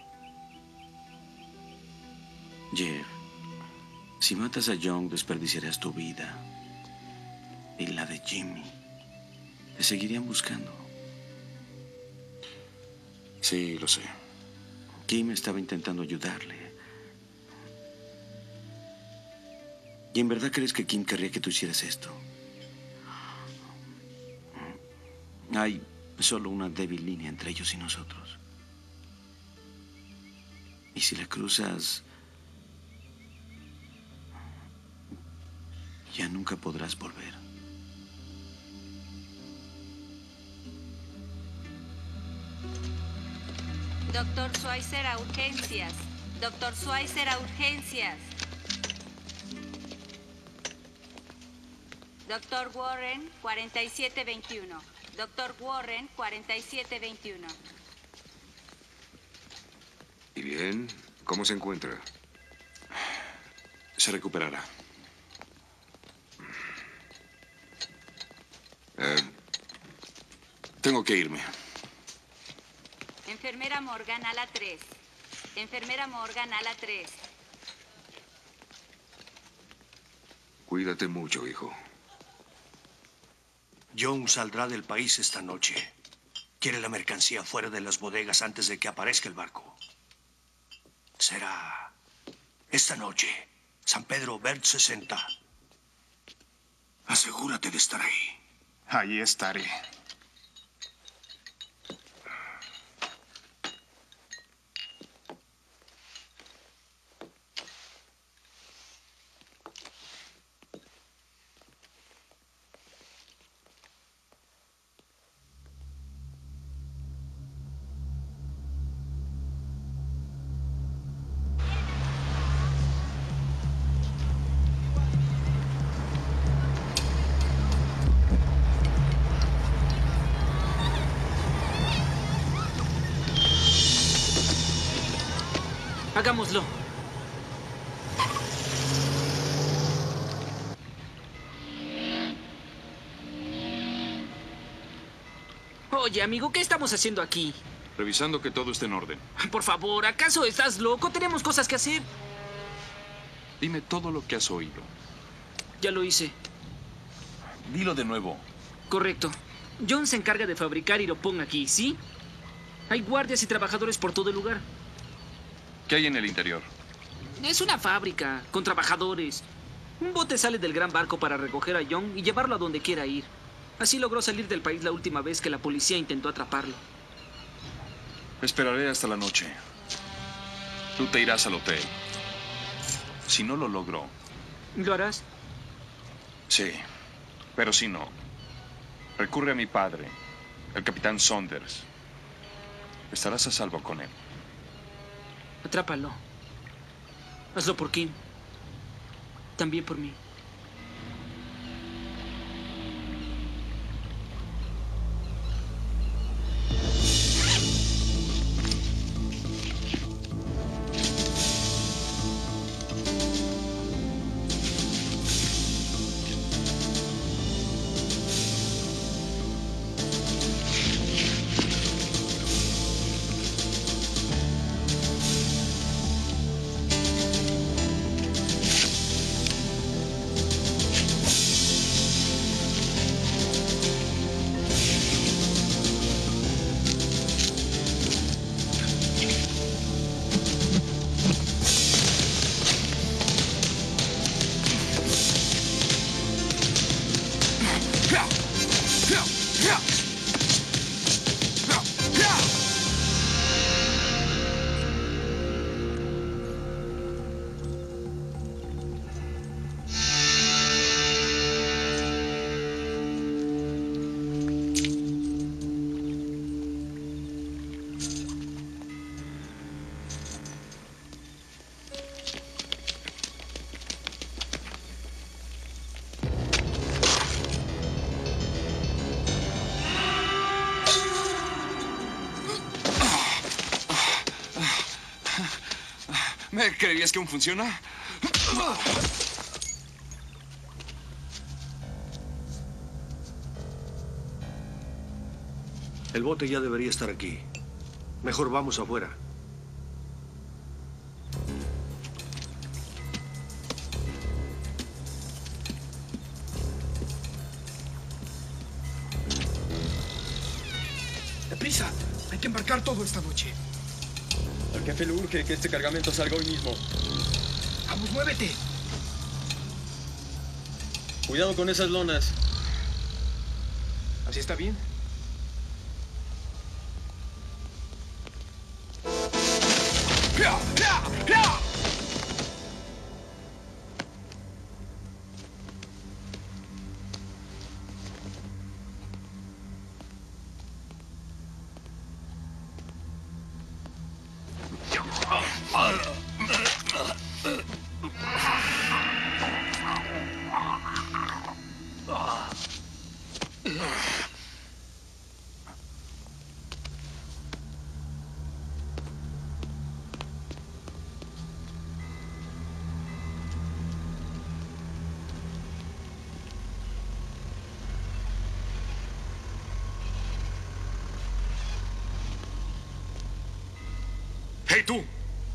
R: Jeff, si matas a Young, desperdiciarás tu vida y la de Jimmy. Te seguirían buscando.
H: Sí, lo sé.
R: Kim estaba intentando ayudarle. ¿Y en verdad crees que Kim querría que tú hicieras esto? Hay solo una débil línea entre ellos y nosotros. Y si la cruzas, ya nunca podrás volver.
L: Doctor Schweitzer a urgencias. Doctor Schweitzer a urgencias. Doctor Warren, cuarenta y siete veintiuno. Doctor Warren, cuarenta y siete veintiuno.
H: ¿Y bien? ¿Cómo se encuentra? Se recuperará. Eh, tengo que irme.
L: Enfermera Morgan, ala tres. Enfermera Morgan, ala tres.
H: Cuídate mucho, hijo.
M: Young saldrá del país esta noche. Quiere la mercancía fuera de las bodegas antes de que aparezca el barco. Será esta noche. San Pedro, Bert sesenta. Asegúrate de estar ahí.
I: Ahí estaré.
K: Hagámoslo. Oye, amigo, ¿qué estamos haciendo aquí?
H: Revisando que todo esté en orden.
K: Por favor, ¿acaso estás loco? Tenemos cosas que hacer.
H: Dime todo lo que has oído.
K: Ya lo hice.
H: Dilo de nuevo.
K: Correcto. John se encarga de fabricar y lo ponga aquí, ¿sí? Hay guardias y trabajadores por todo el lugar.
H: ¿Qué hay en el interior?
K: Es una fábrica, con trabajadores. Un bote sale del gran barco para recoger a Young y llevarlo a donde quiera ir. Así logró salir del país la última vez que la policía intentó atraparlo.
H: Esperaré hasta la noche. Tú te irás al hotel. Si no lo logro...
K: ¿Lo harás?
H: Sí, pero si no, recurre a mi padre, el capitán Saunders. Estarás a salvo con él.
K: Atrápalo. Hazlo por Kim. También por mí.
H: ¿Me creerías que aún funciona?
M: El bote ya debería estar aquí. Mejor vamos afuera.
U: ¡Deprisa! Hay que embarcar todo esta noche.
S: Al jefe le urge que este cargamento salga hoy mismo.
U: ¡Vamos, muévete!
S: Cuidado con esas lonas.
G: ¿Así está bien?
H: ¡Hey, tú!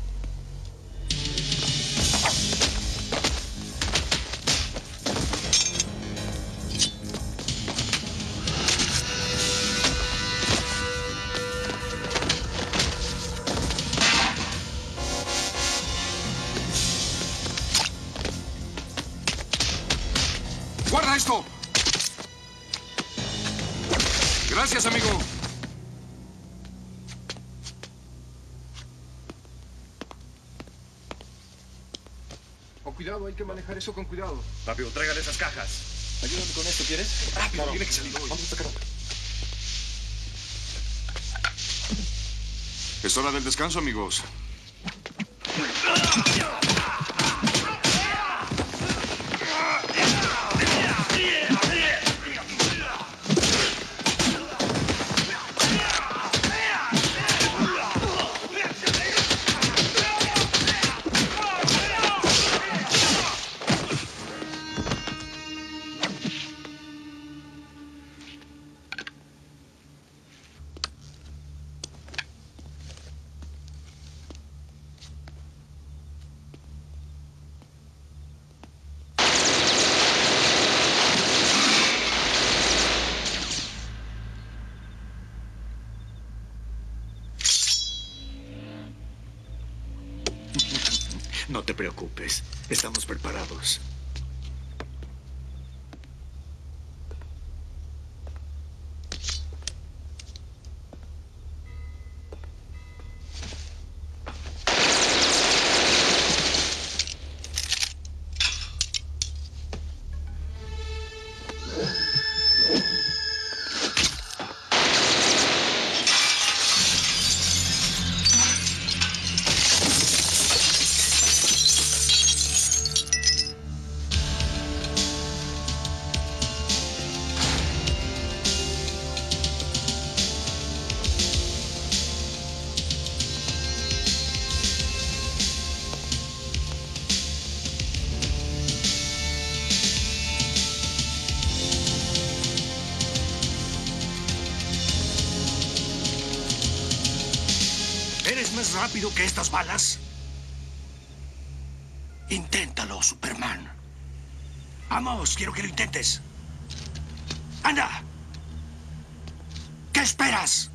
H: ¡Guarda esto! Gracias, amigo.
G: Con cuidado, hay que manejar eso con cuidado.
S: Rápido, traigan esas cajas. Ayúdame con esto, ¿quieres?
G: Rápido,
S: Claro.
G: tiene que salir hoy.
S: Vamos a sacarlo.
H: Es hora del descanso, amigos.
T: No te preocupes, estamos preparados.
M: ¿Eres más rápido que estas balas? Inténtalo, Superman. Vamos, quiero que lo intentes. ¡Anda! ¿Qué esperas?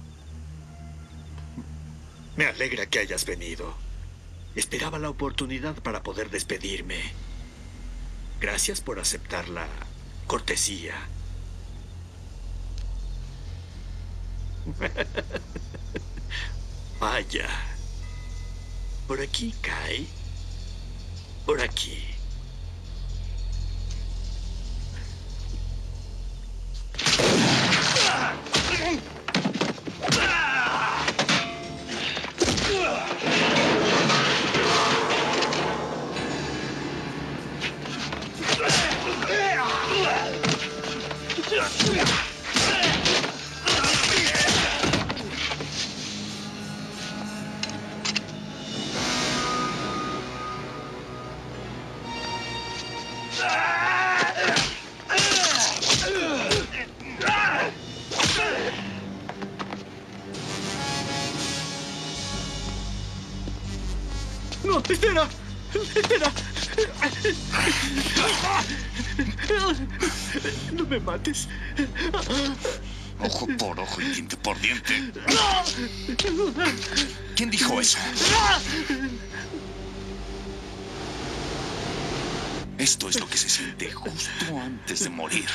T: Me alegra que hayas venido. Esperaba la oportunidad para poder despedirme. Gracias por aceptar la cortesía. Vaya. Por aquí, Kai. Por aquí.
U: No, espera. Espera. No me mates.
C: Ojo por ojo y diente por diente. ¿Quién dijo eso? Esto es lo que se siente justo antes de morir.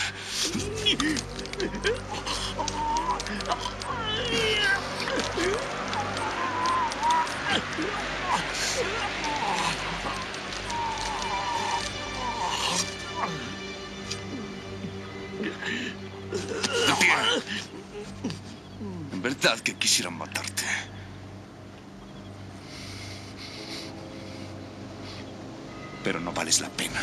C: Bien. En verdad que quisieran matarte. Pero no vales la pena.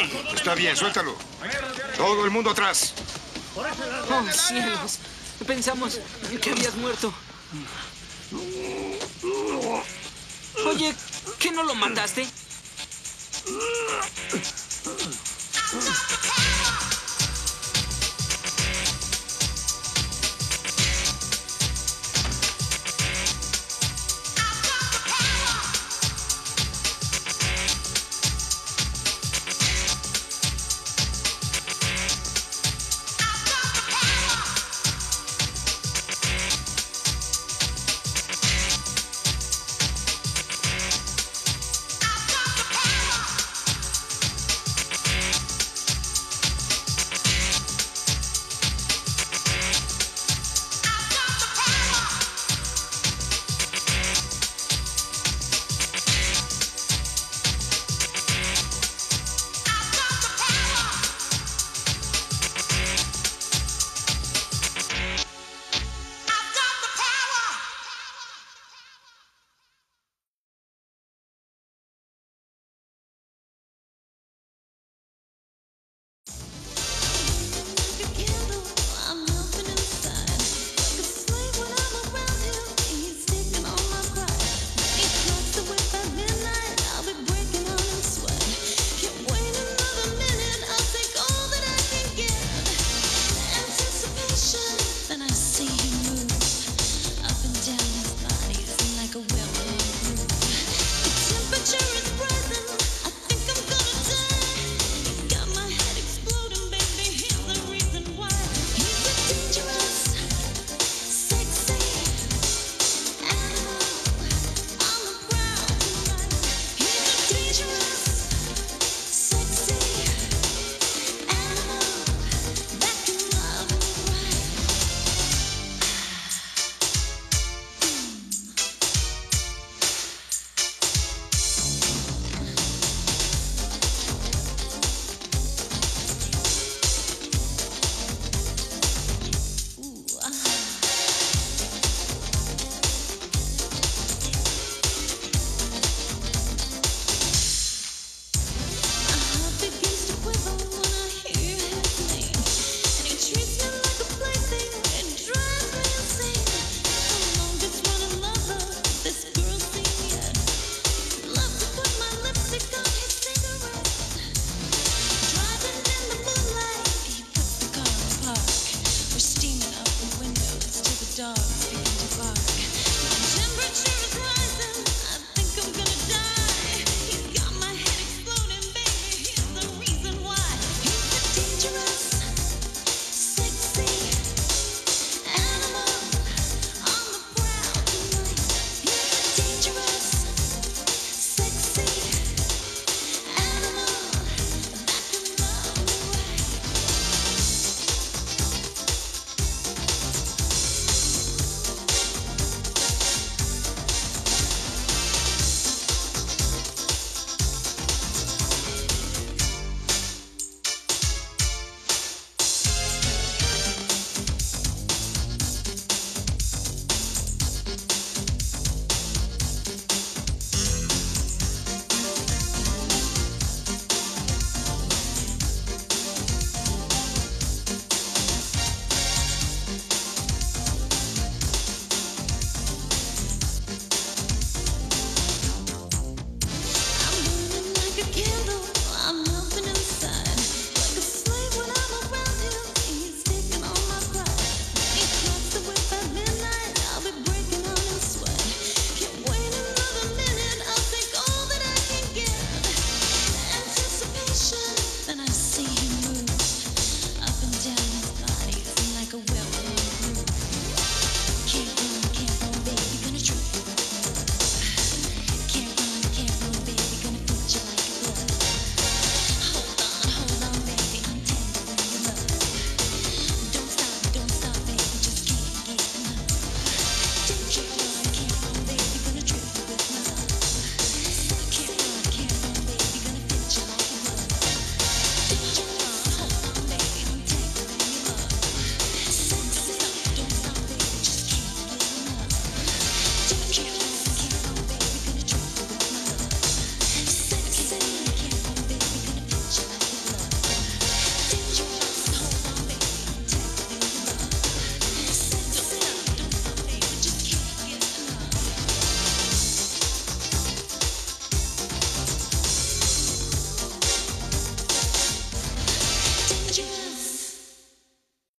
H: Está bien, suéltalo. Todo el mundo atrás.
K: Oh, cielos. Pensamos que habías muerto. Oye, ¿qué no lo mataste?